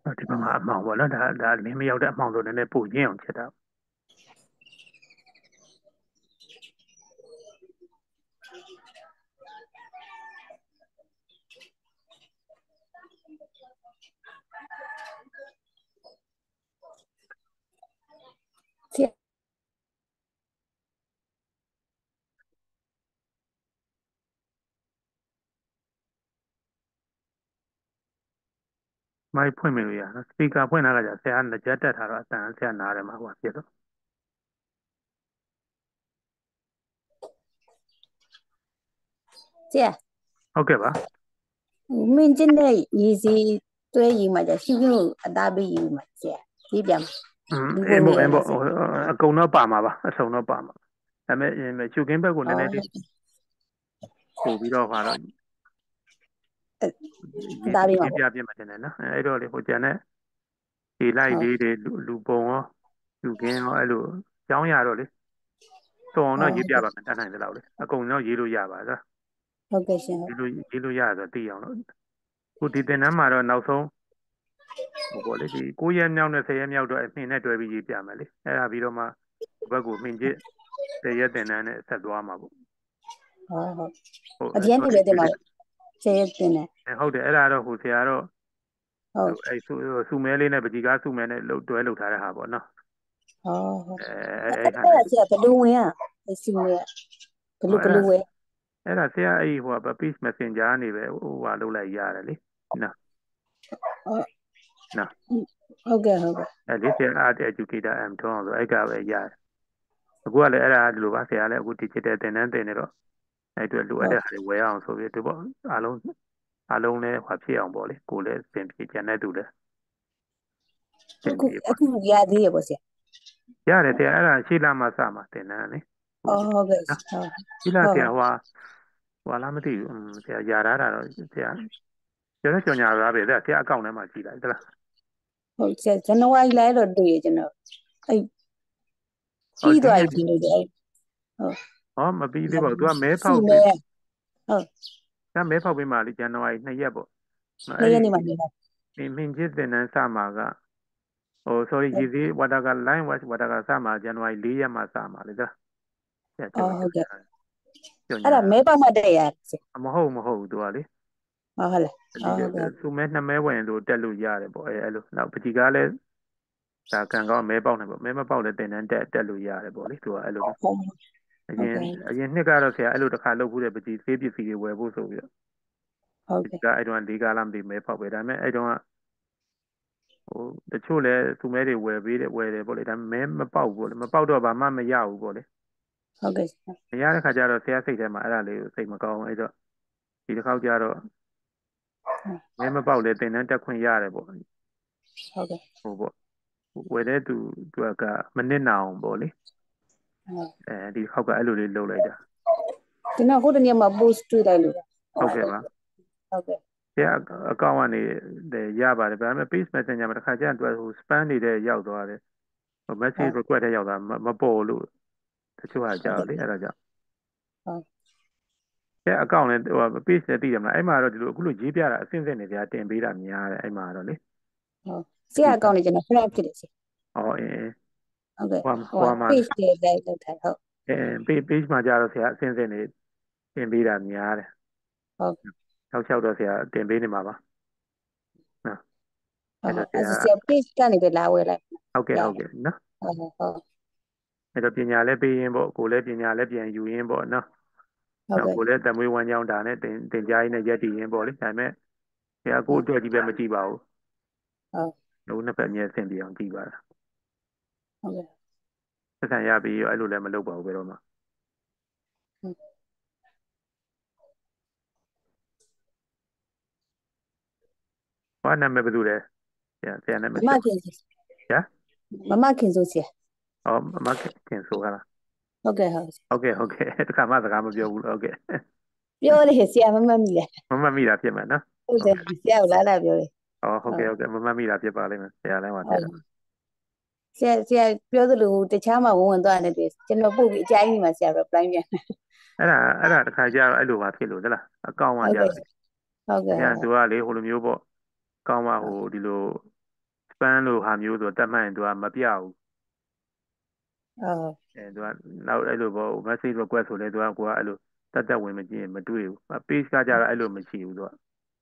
ဒီမှာအမှောင်ပေါ့နော်ဒါဒါလင်းမရောက်တဲ့အမှောင်ဆိုနည်းနည်းပိုရင်းအောင်ချက်တာမိုက်ဖွင့်မိလို့ရနော်စပီကာဖွင့်ထားကြဆရာလက်ချက်တက်ထားတော့အတန်ဆရာနားတယ်မှာဟိုဖြစ်တော့ဆရာဟုတ်ကဲ့ပါမင်းကျင်းတဲ့ရည်စီတွဲရည်မှာじゃရှုခင်းကိုအသားပေးရည်မှာဆရာရေးပြမှာอืมအင်းပေါ့အင်းပေါ့အကုန်တော့ပါမှာပါအစုံတော့ပါမှာဒါပေမဲ့ရှုခင်းဘက်ကိုနည်းနည်းလေးပို့ပြီးတော့ခါတော့ဒါပြီးပါပြပြပြမှတင်တယ်နော်အဲ့တော့လေဟိုကျန်တဲ့ဒီလိုက်လေးတွေလူပုံရောလူကင်းရောအဲ့လိုကြောင်းရတော့လေတုံအောင်တော့ရေးပြပါမယ်တတ်နိုင်တယ်လို့လေအကုန်တော့ရေးလို့ရပါလားဟုတ်ကဲ့ရှင်ရေးလို့ရေးလို့ရဆိုသိအောင်လို့ခုဒီတင်တန်းမှာတော့နောက်ဆုံးဟိုပေါ့လေဒီ၉ရက်မြောက်နဲ့၁၀ရက်မြောက်တော့အနှင်းနဲ့တွဲပြီးရေးပြမယ်လေအဲ့ဒါပြီးတော့မှဒီဘက်ကိုမှင်ကျစ်၁၀ရက်တင်တန်းနဲ့ဆက်သွားမှာပေါ့ဟုတ်ဟုတ်အရင်နေ့ပဲတင်ပါဆယ်ရက်တင်တယ်ဟုတ်တယ်အဲ့ဒါတော့ဟိုဆရာတော့ဟုတ်အဲ့စုမဲလေးနဲ့ပကြီးကားစုမဲနဲ့လှုပ်တွဲလှုပ်ထားတဲ့ဟာပေါ့နော်ဟုတ်ဟုတ်အဲအဲ့အဲ့ဒါဟာဆရာဘယ်လိုဝင်อ่ะအစီအစဉ်ဘယ်လိုဘယ်လိုဝယ်အဲ့ဒါဆရာအဲ့ဟိုက Peace Messenger ကနေပဲဟိုဟာလုပ်လိုက်ရတယ်လေနော်ဟုတ်နော်ဟုတ်ကဲ့ဟုတ်ကဲ့အဲ့ဒီဆရာ Art Educator M ထုံးအောင်ဆိုအဲ့ကပဲရတယ်အခုကလည်းအဲ့ဒါဒီလိုပါဆရာလည်းအခု digital သင်တန်းသင်နေတော့အဲ့အတွက်လိုအပ်တဲ့ဟာတွေဝယ်အောင်ဆိုပြီးဒီပေါ့အားလုံးအားလုံးလည်းဟောဖြစ်အောင်ပေါ့လေကိုလည်းသင်ပြကျန်တဲ့သူလည်းသင်အခုပြအခုရသေးရပေါ့ဆရာရတယ်ဆရာအဲ့ဒါရှေ့လာမှစမှာသင်တန်းလေဟုတ်ကဲ့ဟုတ်ရှေ့လာဆရာဟိုဟိုလားမသိဘူးဆရာယာထားတာတော့ဆရာကျတော့ကြော်ညာသားပဲဆရာဆရာအကောင့်ထဲမှာကြည့်လိုက်သလားဟုတ်ဆရာဇန်နဝါရီလတော့တွေ့ရကျွန်တော်အဲ့ပြီးသွားပြီလို့အဲ့ဟောမပြီးသေးပါဘူး तू ကမဲဖောက်ဟုတ်ပြီးကမဲဖောက်ပြီးမှလေဇန်နဝါရီနှစ်ရက်ပေါ့နေ့ရက်နေ့မှာနေတာဒီမင်းကြီးတင်တန်းစမှာကဟို sorry ရည်စည်းဝါတာက line watch ဝါတာကစမှာဇန်နဝါရီ၄ရက်မှာစမှာလေဒါဆရာကျော်ဟုတ်ကဲ့ကျော်အဲ့ဒါမဲပေါက်မှတက်ရဆရာမဟုတ်မဟုတ် तू ကလေဟုတ်ဟုတ်လားဒီသူမဲနှစ်မဲဝင်လို့တက်လို့ရတယ်ပေါ့အဲအဲ့လိုနောက်ပကြီးကားလည်းဒါကံကောင်းမဲပေါက်နေပေါ့မဲမပေါက်လည်းတင်တန်းတက်တက်လို့ရတယ်ပေါ့လေ तू ကအဲ့လိုဟုတ်အရင်အရင်နှစ်ကတော့ဆရာအဲ့လိုတစ်ခါလုပ်ဘူးတဲ့ပကြီးသေးပစ္စည်းတွေဝယ်ဖို့ဆိုပြီးတော့ဟုတ်ဒီကဲ့ကအဲ့တော့ဒီကားလားမသိမဲဖောက်ပဲဒါပေမဲ့အဲ့တော့ဟိုတချို့လဲသူမဲတွေဝယ်ပေးတယ်ဝယ်တယ်ပေါ့လေဒါမဲမပေါက်ဘူးလေမပေါက်တော့ဘာမှမရဘူးပေါ့လေဟုတ်ကဲ့မရတဲ့ခါကျတော့ဆရာစိတ်ထဲမှာအဲ့ဒါလေးကိုစိတ်မကောင်းအဲ့တော့ဒီတစ်ခေါက်ကျတော့မဲမပေါက်လေတင်တန်းတက်ခွင့်ရတယ်ပေါ့ဟုတ်ကဲ့ဟိုပေါ့ဝယ်တဲ့သူသူကမနစ်နာအောင်ပေါ့လေအဲဒီခေါက်ကအဲ့လိုလေးလုပ်လိုက်တာကျွန်တော်ခုတနေ့မှာ post တွေ့လိုက်လို့ဟုတ်ကဲ့ပါဟုတ်ကဲ့ဆရာအကောင့်ကနေရပါတယ်ဒါပေမဲ့ Peace Messenger မှာတစ်ခါကျရင်သူဟို spam နေတဲ့ရောက်သွားတယ်ဟို message request တဲ့ရောက်တာမပေါ်လို့တချို့ဟာကြောက်လေအဲ့ဒါကြောင့်ဟုတ်ဆရာအကောင့်နဲ့ဟို page နဲ့တည်တယ်မလားအဲ့မှာတော့ဒီလိုအခုလိုရေးပြတာအဆင့်ဆင့်နေကြတင်ပေးတာများတယ်အဲ့မှာတော့လေဟုတ်ဆရာအကောင့်နဲ့ကျွန်တော် friend ဖြစ်တယ်ဆရာဟောအင်းဟုတ်ကဲ့ဟိုဟိုမှာ page တွေလိုက်လောက်ထားဟုတ်အဲ page page မှာကြတော့ဆရာအဆင့်ဆင့်နေတင်ပေးတာများတယ်ဟုတ်ထောက်လျှောက်တော့ဆရာတင်ပေးနေမှာပါနော်ဟုတ်အဲ့ဆရာ page ကနေပဲလာဝယ်လိုက်ဟုတ်ကဲ့ဟုတ်ကဲ့နော်ဟုတ်ဟုတ်အဲ့တော့ပညာလည်းပေးရင်ပေါ့ကိုလည်းပညာလည်းပြန်ယူရင်းပေါ့နော်ဟုတ်ကဲ့ကိုလည်းတမွေးဝမ်းကြောင်းဒါနဲ့တင်တင်ကြားရင်းနဲ့ရက်တည်ရင်းပေါ့လေဒါပေမဲ့ဆရာကိုအတွက်ကြီးပဲမကြည့်ပါဘူးဟုတ်လုံးနှစ်ဖက်အမြဲဆင်ပြေအောင်ကြည့်ပါလားဟုတ်ကဲ့ဆက်ဆံရပြီးရောအဲ့လိုလည်းမလုပ်ပါဘူးဘယ်တော့မှဘာနာမည်ဘယ်သူလဲဆရာဆရာနာမည်မမခင်ညာမမခင်ဆိုဆရာဟောမခင်ဆိုခါလားဟုတ်ကဲ့ဟုတ်ဟုတ်ကဲ့ဟုတ်ကဲ့တခါမှစကားမပြောဘူးလို့ဟုတ်ကဲ့ပြောလေဆရာမမမိတယ်မမမိတာဖြစ်မှာနော်ဟုတ်တယ်ဆရာကိုလာလာပြောလေဟောဟုတ်ကဲ့ဟုတ်ကဲ့မမမိတာဖြစ်ပါလိမ့်မယ်ဆရာလည်းမှာဖြစ်တယ်ဆရာဆရာပြောသလိုတခြားမှာဝင်ဝင်သွားတယ်တွေ့ကျွန်တော်ပို့ပြီးအကြိုင်းကြီးမှာဆရာ reply ပြန်အဲ့ဒါအဲ့ဒါတခါကျတော့အဲ့လိုပါဖြစ်လို့သလားအကောင့်ကကြတယ်ဟုတ်ကဲ့ဆရာသူကလေဟိုလိုမျိုးပေါ့ကောင်းမှဟိုဒီလိုပန်းလိုဟာမျိုးဆိုတတ်မှန်သူကမပြောက်ဘူးဟုတ်အဲသူကနောက်အဲ့လိုပေါ့ message request ဆိုလဲသူကကိုကအဲ့လိုတက်တက်ဝင်မကြည့်ရင်မတွေ့ဘူး page ကကြတော့အဲ့လိုမရှိဘူးသူကဟုတ်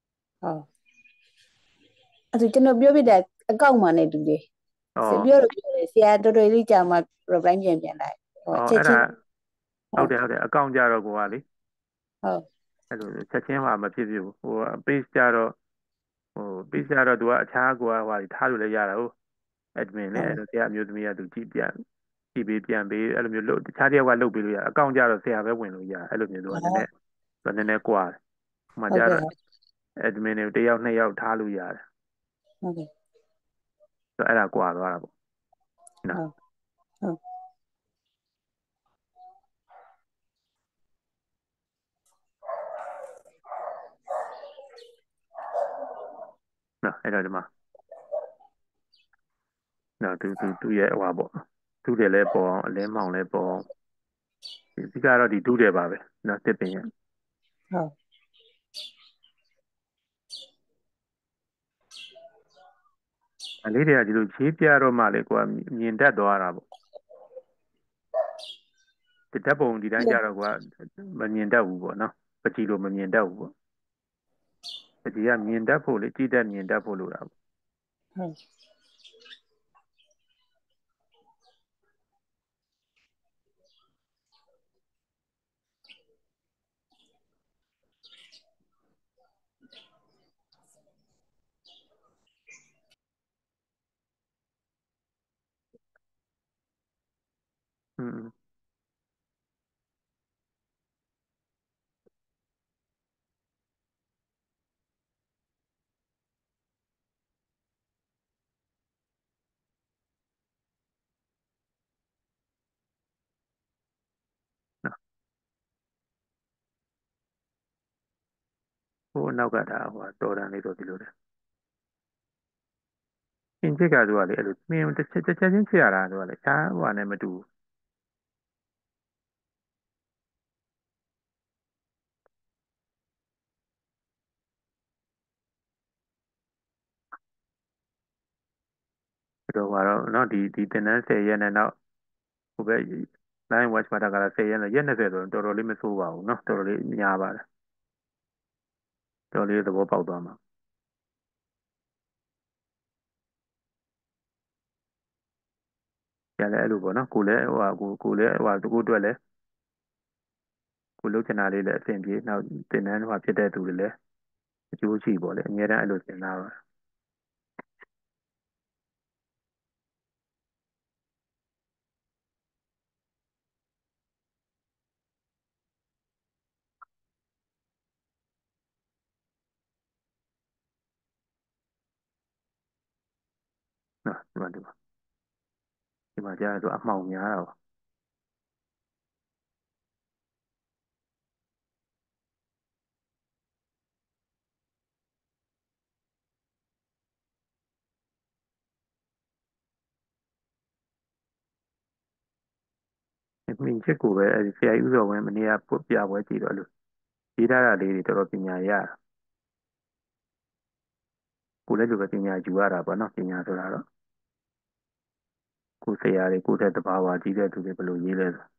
အဲ့ဒါကျွန်တော်ပြောပြတဲ့အကောင့်မှနဲ့တူတယ်အော်ဆပြောလို့ပြောတယ်ဆရာတော်တော်လေးကြာမှ reply ပြန်ပြန်လိုက်ဟိုအော်ချက်အဲ့ချဒါင်းဟုတ်တယ်ဟုတ်တယ်အကောင့်ကြတော့ကိုကလေဟုတ်အဲ့လိုချက်ချင်းဟာမဖြစ်ဖြစ်ဘူးဟို page ကြတော့ဟို page ကြတော့သူကအခြားကိုကဟိုထားလို့လည်းရတာဟုတ် admin လေအဲ့လိုဆရာအမျိုးသမီးကသူကြည့်ပြန်ကြည့်ပေးပြန်ပေးအဲ့လိုမျိုးလို့တခြားတယောက်ကလုပ်ပေးလို့ရအကောင့်ကြတော့ဆရာပဲဝင်လို့ရအဲ့လိုမျိုးသူကနည်းနည်းသူကနည်းနည်းကွာတယ်ဟိုမှာဟုတ်ကြကဲ့တော့ဟုတ် admin တွေတယောက်နှစ်ယောက်ထားလို့ရတယ်ဟုတ်ကဲ့ဆိုအဲ့ဒါကွာသွားတာပေါ့နော်ဟုတ်ဟုတ်နော်အဲ့တော့ဒီမှာနော်သူသူသူရဲ့ဟိုပါပေါ့သူ့တယ်လဲပေါ်အောင်အလဲမောင်လဲပေါ်အောင်ဒီကတော့ဒီသူ့တယ်ပါပဲနော်တစ်ပင်ရဲ့ဟုတ်အလေးတွေကဒီလိုခြေးပြတော့မှလေကိုကမြင်တတ်သွားတာပေါ့ဒီဓာတ်ပုံဒီတိုင်းကြတော့ကိုကမမြင်တတ်ဘူးပေါ့နော်ပကြည်လိုမမြင်တတ်ဘူးပေါ့ပကြည်ကမြင်တတ်ဖို့လေကြည့်တတ်မြင်တတ်ဖို့လိုတာပေါ့ဟုတ်อืมနော်ဟိုအနောက်ကဒါဟိုတော်တန်လေးတော့ဒီလိုတယ်အင်းချက်ကသူကလေအဲ့လိုမြင်တစ်ချက်တစ်ချက်ချင်းချရတာသူကလေရှားဟိုနဲ့မတူဘူးတော့ကတော့နော်ဒီဒီတင်တန်း၁၀ရက်နဲ့နောက်ဟိုပဲ line watch မှာတာကလည်း၁၀ရက်နဲ့ရက်၂၀ဆိုတော့တော်တော်လေးမဆိုးပါဘူးနော်တော်တော်လေးများပါတယ်တော်တော်လေးသဘောပေါက်သွားမှာကျန်လည်းအဲ့လိုပေါ့နော်ကိုလည်းဟိုဟာကိုကိုလည်းဟိုဟာသူကိုအတွက်လည်းကိုလုပ်ချင်တာလေးလည်းအဆင်ပြေနောက်တင်တန်းဟိုဟာဖြစ်တဲ့သူတွေလည်းအကျိုးရှိပေါ့လေအများတန်းအဲ့လိုစဉ်းစားပါနော်ဒီမှာဒီမှာဒီမှာကြာတော့အမှောင်များတာပါမြင်ချက်ကိုပဲအဲ့ဒီဆရာကြီးဥတော်ဝင်မနေ့ကပို့ပြပွဲကြည့်တော့လို့ရေးထားတာလေးတွေတော်တော်ပညာရတာကိုလည်းလိုပဲပညာယူရတာပေါ့နော်ပညာဆိုတာတော့ကိုဆရာတွေကိုတဲ့တဘာဝကြီးတဲ့သူတွေဘယ်လိုရေးလဲဆို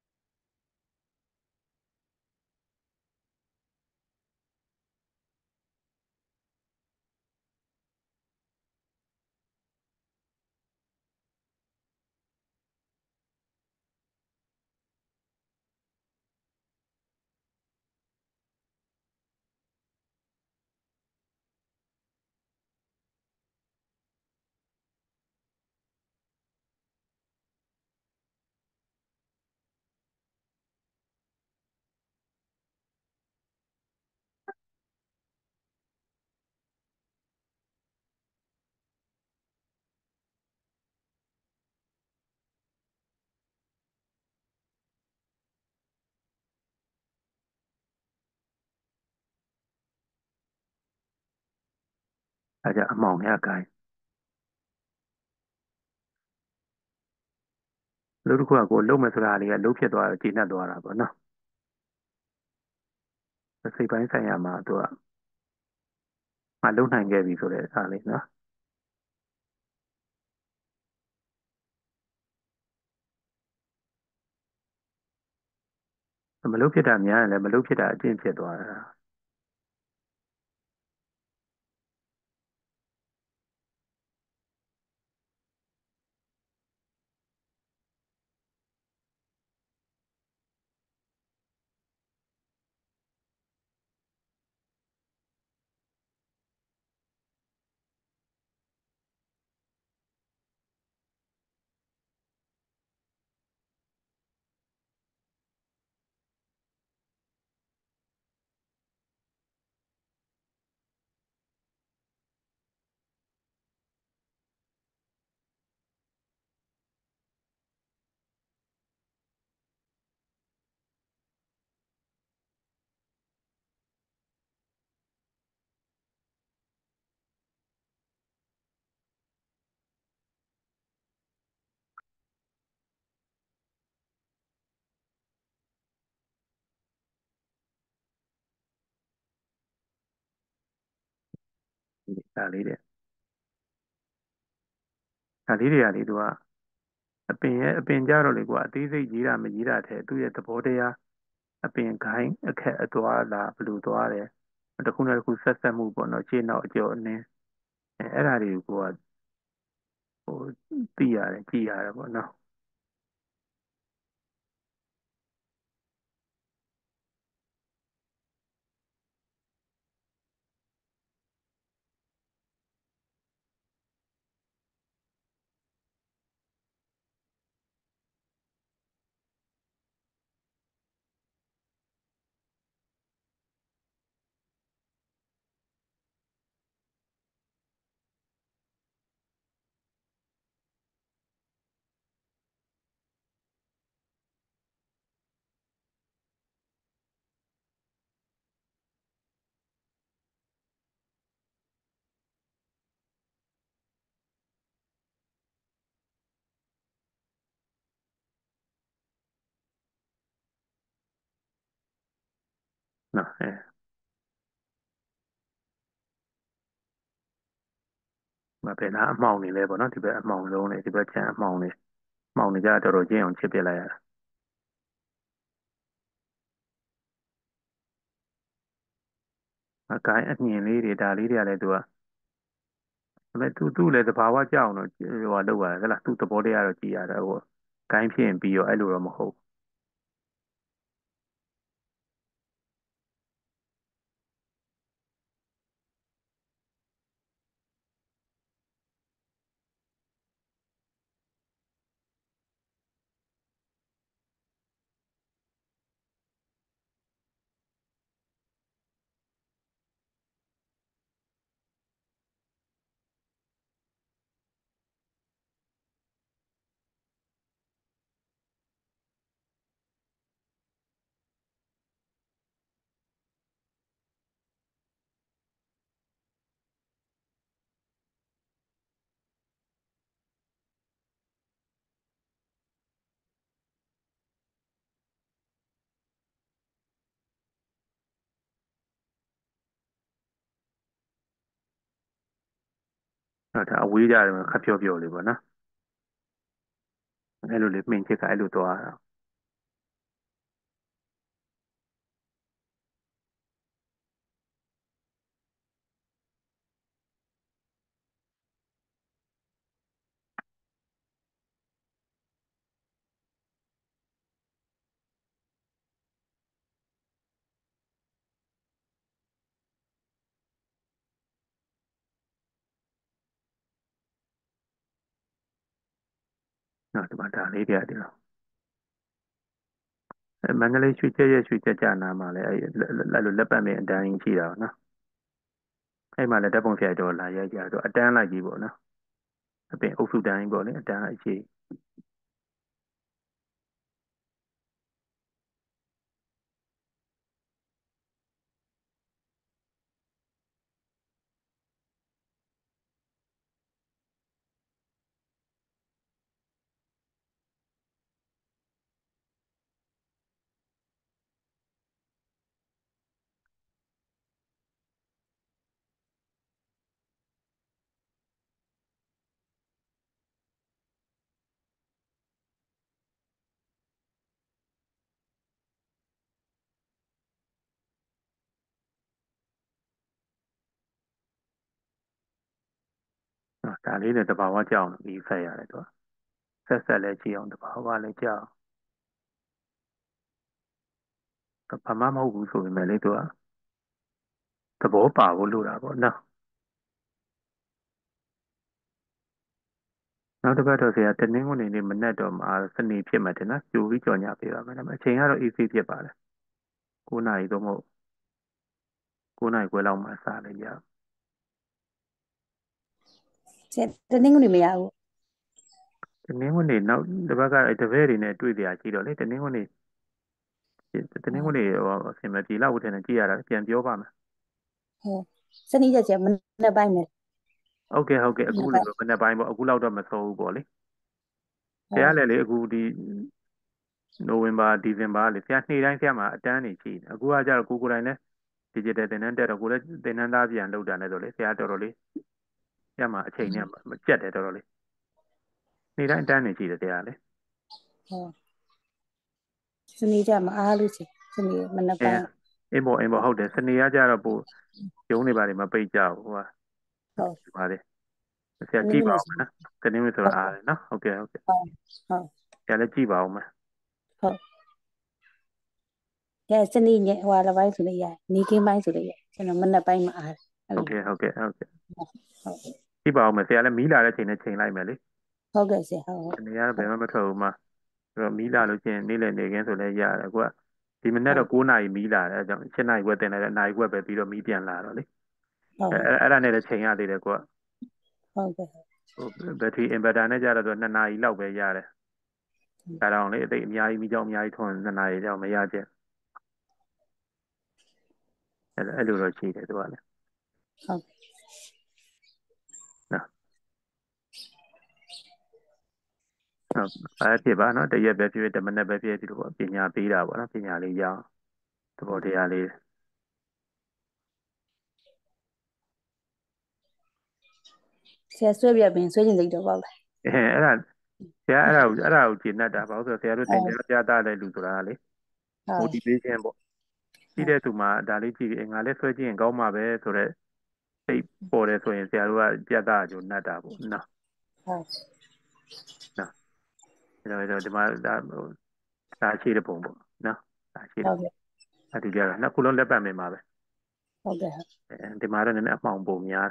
အဲ့ဒါအမှောင်များကိုင်းလို့တစ်ခုကကိုလုံးမယ်ဆိုတာလေးကလုံးဖြစ်သွားတော့ကျေနပ်သွားတာပေါ့နော်စိတ်ပိုင်းဆိုင်ရာမှာသူကမလုံးနိုင်ခဲ့ပြီဆိုတဲ့အားလေးနော်မလုပ်ဖြစ်တာများရင်လည်းမလုပ်ဖြစ်တာအကျင့်ဖြစ်သွားတာဒါလေးတဲ့ဒါလေးတွေကလေသူကအပင်ရဲ့အပင်ကြတော့လေကွာအသေးစိတ်ရေးတာမရေးတာတဲ့သူ့ရဲ့သဘောတရားအပင်ခိုင်းအခက်အသွားလာဘယ်လိုသွားတယ်တစ်ခုနဲ့တစ်ခုဆက်ဆက်မှုပေါ့နော်ရှင်းတော့အကျော်အနှင်းအဲအဲ့ဒါတွေကိုကဟိုသိရတယ်ကြည်ရတယ်ပေါ့နော်နော်အဲမပဲလားအမှောင်နေလဲပေါ့နော်ဒီဘက်အမှောင်လုံးနေဒီဘက်ချမ်းအမှောင်နေမှောင်နေကြတော်တော်ကျင်းအောင်ချစ်ပြလိုက်ရတာအကိုင်းအမြင်လေးတွေဒါလေးတွေကလည်းသူကဒါပေမဲ့သူသူ့လည်းသဘာဝကြောက်အောင်တော့ဟိုကလောက်ရတယ်ဟဲ့လားသူ့သဘောတရားတော့ကြည်ရတယ်ဟိုကိုင်းဖြစ်ရင်ပြီးရောအဲ့လိုတော့မဟုတ်ဘူးဒါအဝေးကြတယ်ခပ်ပြောပြောလေးပေါ့နော်အဲ့လိုလေးမှင်ချစ်ကအဲ့လိုသွားတာနော်ဒီမှာဒါလေးတွေကဒီလိုအဲမန္တလေးရွှေကျက်ရဲ့ရွှေကျက်ကြနာမှာလဲအဲ့အဲ့လိုလက်ပတ်မဲ့အတန်းကြီးရှိတာပေါ့နော်အဲ့မှာလည်းဓာတ်ပုံဆရာတော်လာရိုက်ကြတော့အတန်းလိုက်ကြီးပေါ့နော်အပင်အုပ်စုတန်းကြီးပေါ့လေအတန်းအရှိဒါလေးနဲ့တဘာဝကြောက်ပြီးဆက်ရတယ်သူကဆက်ဆက်လဲကြည့်အောင်တဘာဝလည်းကြောက်ဘာမှမဟုတ်ဘူးဆိုပေမဲ့လေသူကသဘောပါဖို့လိုတာပေါ့နော်နောက်တစ်ပတ်တော့ဆရာတနင်္ဂနွေနေ့မနေ့တော့မှာစနေဖြစ်မှတယ်နော်ကြိုပြီးကြော်ညာပေးပါမယ်ဒါပေမဲ့အချိန်ကတော့ easy ဖြစ်ပါတယ်9နာရီတော့မဟုတ်9နာရီခွဲလောက်မှစလိုက်ရဆရာတနင်္ဂနွေမရဘူးတနင်္ဂနွေနေ့နောက်တစ်ပတ်ကတပည့်တွေနဲ့တွေ့ကြကြည့်တော့လေတနင်္ဂနွေနေ့တနင်္ဂနွေနေ့ဟိုအစင်မပြေလောက်ထင်တယ်ကြည့်ရတာပြန်ပြောပါမယ်ဟုတ်စနေရက်ကျမနေ့ပိုင်းမယ်ဟုတ်ကဲ့ဟုတ်ကဲ့အခုလိုမနေ့ပိုင်းပေါ့အခုလောက်တော့မစိုးဘူးပေါ့လေဆရာလည်းလေအခုဒီနိုဝင်ဘာဒီဇင်ဘာလေဆရာနေ့တိုင်းဆရာမှာအတန်းနေရှိတယ်အခုကကြတော့ကိုကိုယ်တိုင်လည်း digital သင်တန်းတက်တော့ကိုလည်းသင်တန်းသားပြန်လုပ်တာနဲ့ဆိုလေဆရာတော်တော်လေးဆရာမှာအချိန်နဲ့မကြက်တယ်တော်တော်လေးနေ့တိုင်းအတန်းနေရှိတယ်ဆရာလေဟုတ်စနေကြမအားလို့စီစနေမနေ့ပိုင်းအင်းဘောအင်းဘောဟုတ်တယ်စနေကကြတော့ပို့ကျုံးနေပါလေမပိတ်ကြဘူးဟိုကဟုတ်ပါလေဆရာကြည့်ပါဦးမယ်နော်တနင်္ဂနွေဆိုတော့အားတယ်နော်ဟုတ်ကဲ့ဟုတ်ကဲ့ဟုတ်ဟုတ်ဆရာလည်းကြည့်ပါဦးမယ်ဟုတ်ကဲစနေညဟိုလာပိုင်းဆိုလို့ရနေကင်းပိုင်းဆိုလို့ရကျွန်တော်မနေ့ပိုင်းမအားဟုတ်ကဲ့ဟုတ်ကဲ့ဟုတ်ကဲ့ဟုတ်ကြည့်ပါဦးမယ်ဆရာလည်းမီးလာတဲ့ချိန်နဲ့ချိန်လိုက်မယ်လေဟုတ်ကဲ့ဆရာဟုတ်နေရာဘယ်မှမထွက်ဘူးမှာအဲ့တော့မီးလာလို့ချင်းနေ့လည်နေခင်းဆိုလည်းရတယ်အခုကဒီမနေ့တော့9နာရီမီးလာတယ်အဲကြောင့်7နာရီခွဲတင်လိုက်တဲ့နာရီခွဲပဲပြီးတော့မီးပြန်လာတော့လေအဲအဲ့ဒါနဲ့လည်းချိန်ရသေးတယ်ကိုကဟုတ်ကဲ့ဟိုဘက်ထရီအင်ဗာတာနဲ့ကြတော့2နာရီလောက်ပဲရတယ်ဒါတော့လေအသိအများကြီးမီးကြောင်အများကြီးထွန်း2နာရီကြောင်မရချက်အဲ့အဲ့လိုတော့ရှိတယ်သူကလည်းဟုတ်နော်အဲ့ဖြစ်ပါနော်တရက်ပဲဖြစ်ဖြစ်တမနက်ပဲဖြစ်ဖြစ်ဒီလိုပညာပေးတာပေါ့နော်ပညာလေးရအောင်သဘောတရားလေးဆရာဆွဲပြပင်ဆွဲကျင်စိတ်တော့ပေါ့လားအဲအဲ့ဒါဆရာအဲ့ဒါကိုအဲ့ဒါကိုကျင့်တတ်တာဘာလို့ဆိုဆရာတို့သင်ကြားပြတာတဲ့လူဆိုတာလေ motivation ပေါ့ရှိတဲ့သူမှာဒါလေးကြည့်ငါလည်းဆွဲကြည့်ရင်ကောင်းမှာပဲဆိုတော့စိတ်ပေါ်တယ်ဆိုရင်ဆရာတို့ကပြတ်တာကြိုနှက်တာပေါ့နော်ဟုတ်နော်အဲ့တော့ဒီမှာဒါဒါရှိတဲ့ပုံပေါ့နော်ဒါရှိတယ်အဲ့ဒီကြတော့နှစ်ခုလုံးလက်ပတ်မိမှာပဲဟုတ်ကဲ့ဒီမှာတော့နည်းနည်းအမှောင်ပုံများ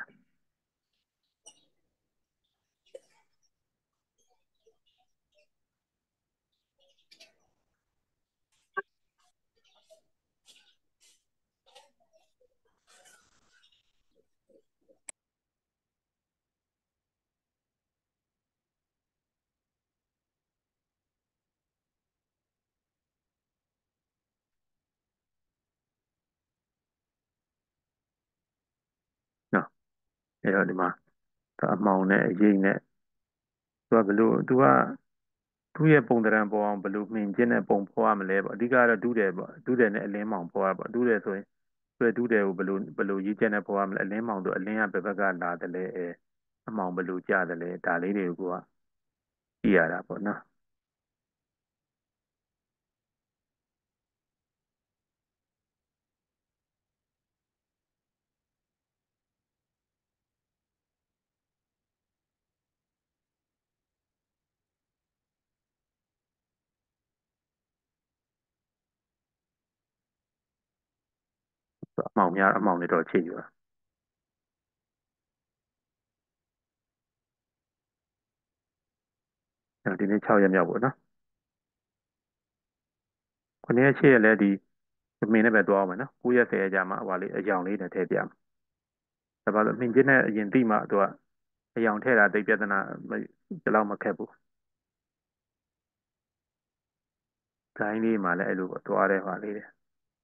နော်အဲ့တော့ဒီမှာအမှောင်နဲ့အရိပ်နဲ့သူကဘလို့သူကသူ့ရဲ့ပုံသဏ္ဍာန်ပေါ်အောင်ဘလို့မြင်ကျင်းတဲ့ပုံဖော်ရမလဲပေါ့အဓိကတော့ဒုတယ်ပေါ့ဒုတယ်နဲ့အလင်းမောင်ဖော်ရပေါ့ဒုတယ်ဆိုရင်ဆွဲဒုတယ်ကိုဘလို့ဘလို့ရေးချက်နဲ့ဖော်ရမလဲအလင်းမောင်ဆိုအလင်းကဘယ်ဘက်ကလာတယ်လဲအဲအမှောင်ဘလို့ကျတယ်လဲဒါလေးတွေကိုကကြည့်ရတာပေါ့နော်အမှောင်များအမှောင်တွေတော့ချိန်ယူတာဒီနေ့6ရက်မြောက်ပေါ့နော်ခုနှစ်ရက်8ရက်လဲဒီမင်းနဲ့ပဲသွားအောင်မယ်နော်9ရက်10ရက်ကြာမှဟိုလေးအယောင်လေးနဲ့ထည့်ပြမယ်ဒါပါလို့မြင်ကျင်းတဲ့အရင်သိမှသူကအယောင်ထည့်တာသိပြဿနာဒီလောက်မခက်ဘူးဂိုင်းလေးမှလည်းအဲ့လိုပေါ့သွားတဲ့ဟာလေးတွေ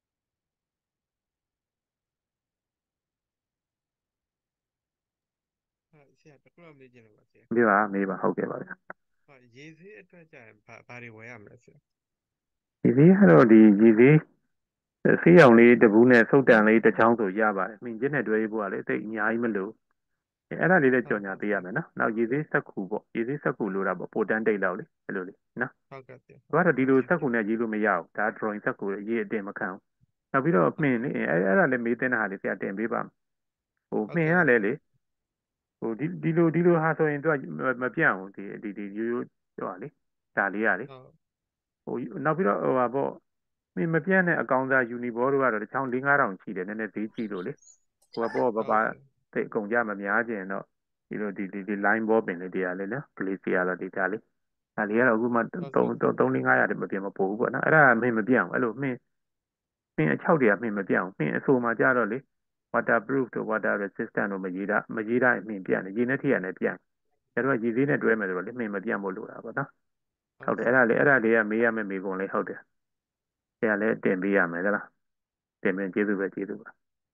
ဆရာတခုတော့မေးချင်တယ်ပါဆရာမေးပါမေးပါဟုတ်ကဲ့ပါဗျာဟုတ်ရေဆေးအတွက်ကြာရင်ဘာဘာတွေဝယ်ရမလဲဆရာရေဆေးကတော့ဒီရေဆေးဆေးရောင်လေးတဘူးနဲ့စုတ်တန်လေးတစ်ချောင်းဆိုရပါတယ်မြင်ကျင်းတဲ့တွဲရေးဖို့ကလည်းတိတ်အများကြီးမလို့အဲ့ဒါလေးလည်းကြော်ညာပေးရမယ်နော်နောက်ရေဆေးစက်ကူပေါ့ရေဆေးစက်ကူလို့တာပေါ့ပိုတန်းတိတ်လောက်လေအဲ့လိုလေနော်ဟုတ်ကဲ့ဆရာဘာတော့ဒီလိုစက်ကူနဲ့ရေးလို့မရဘူးဒါ drawing စက်ကူရေးအတင်မခံဘူးနောက်ပြီးတော့မှင်လေအဲ့အဲ့ဒါလည်းမေးတဲ့ဟာလေးဆရာတင်ပေးပါဟိုမှင်ရလဲလေဟိုဒီဒီလိုဒီလိုဟာဆိုရင်သူကမပြတ်အောင်ဒီဒီဒီရိုးရိုးဟိုပါလေဒါလေးရလေဟုတ်ဟိုနောက်ပြီးတော့ဟိုပါပေါ့မင်းမပြတ်တဲ့အကောင်သားယူနီဘောတို့ကတော့တစ်ချောင်း၄ ၅တောင်ရှိတယ်နည်းနည်းဈေးကြည့်လို့လေဟိုကပေါ့ပပတိတ်အကုန်ကြမများကျင်တော့ဒီလိုဒီဒီဒီ line ဘောပင်လေးတရားလေးနော်ကလေးစီရတော့ဒီတရားလေးဒါလေးကတော့အခုမှ3 3 4 500တဲ့မပြတ်မပို့ဘူးပေါ့နော်အဲ့ဒါမင်းမပြတ်အောင်အဲ့လိုမင်းမင်းအချောက်တွေကမင်းမပြတ်အောင်မင်းအဆိုမှာကြတော့လေ waterproof တို့ water resistant တို့မရေးတာမရေးတာမင်းပြတ်နေရေနဲ့ထိရနဲ့ပြတ်ကျတော့ရေသေးနဲ့တွဲမယ်ဆိုတော့လေမင်းမပြတ်မို့လို့တာပေါ့နော်ဟုတ်တယ်အဲ့ဒါလေးအဲ့ဒါလေးကမေးရမယ်မေးကုန်လေးဟုတ်တယ်ဆရာလည်းတင်ပေးရမယ်ကြလားတင်ပေးကျေးဇူးပဲကျေးဇူးပါ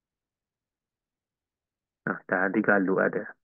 နော်ဒါအဓိကလိုအပ်တယ်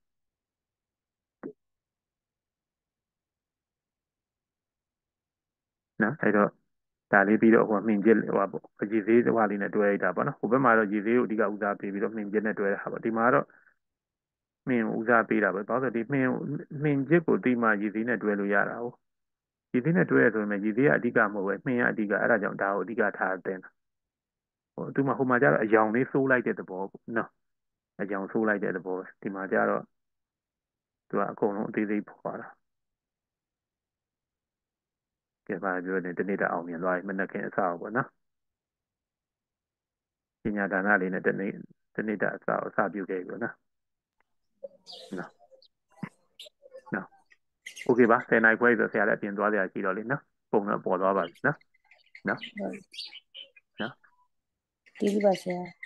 နော်အဲ့တော့ဒါလေးပြီးတော့ဟိုမှင်ကျစ်ဟိုပါပေါ့ရေသေးဟိုဟာလေးနဲ့တွဲလိုက်တာပေါ့နော်ဟိုဘက်မှာတော့ရေသေးကိုအဓိကဦးစားပေးပြီးတော့မှင်ကျစ်နဲ့တွဲတာပေါ့ဒီမှာတော့မှင်ဦးစားပေးတာပဲဘာလို့လဲဒီမှင်မှင်ကျစ်ကိုတိမှရေသေးနဲ့တွဲလို့ရတာဟုတ်ရေသေးနဲ့တွဲရဆိုရင်ရေသေးကအဓိကမဟုတ်ပဲမှင်ကအဓိကအဲ့ဒါကြောင့်ဒါကိုအဓိကထားတင်တာဟိုသူမှဟိုမှာကျတော့အယောင်လေးစိုးလိုက်တဲ့သဘောပေါ့နော်အယောင်စိုးလိုက်တဲ့သဘောပဲဒီမှာကျတော့သူကအကုန်လုံးအသေးသေးပေါ်တာကဲပါပြောနေတနေ့တအောင်မြင်သွားပြီမနေ့ကအစားပေါ့နော်ပညာဒါနလေးနဲ့တနေ့တနေ့တအစားအစားပြုခဲ့ပြီနော်နော်နော်โอเคပါဆယ်နိုင်ခွဲဆိုဆရာလည်းအပြင်သွားကြရှိတော့လေနော်ပုံတော့ပေါ်သွားပါပြီနော်နော်နော်ဒီလိုပါဆရာ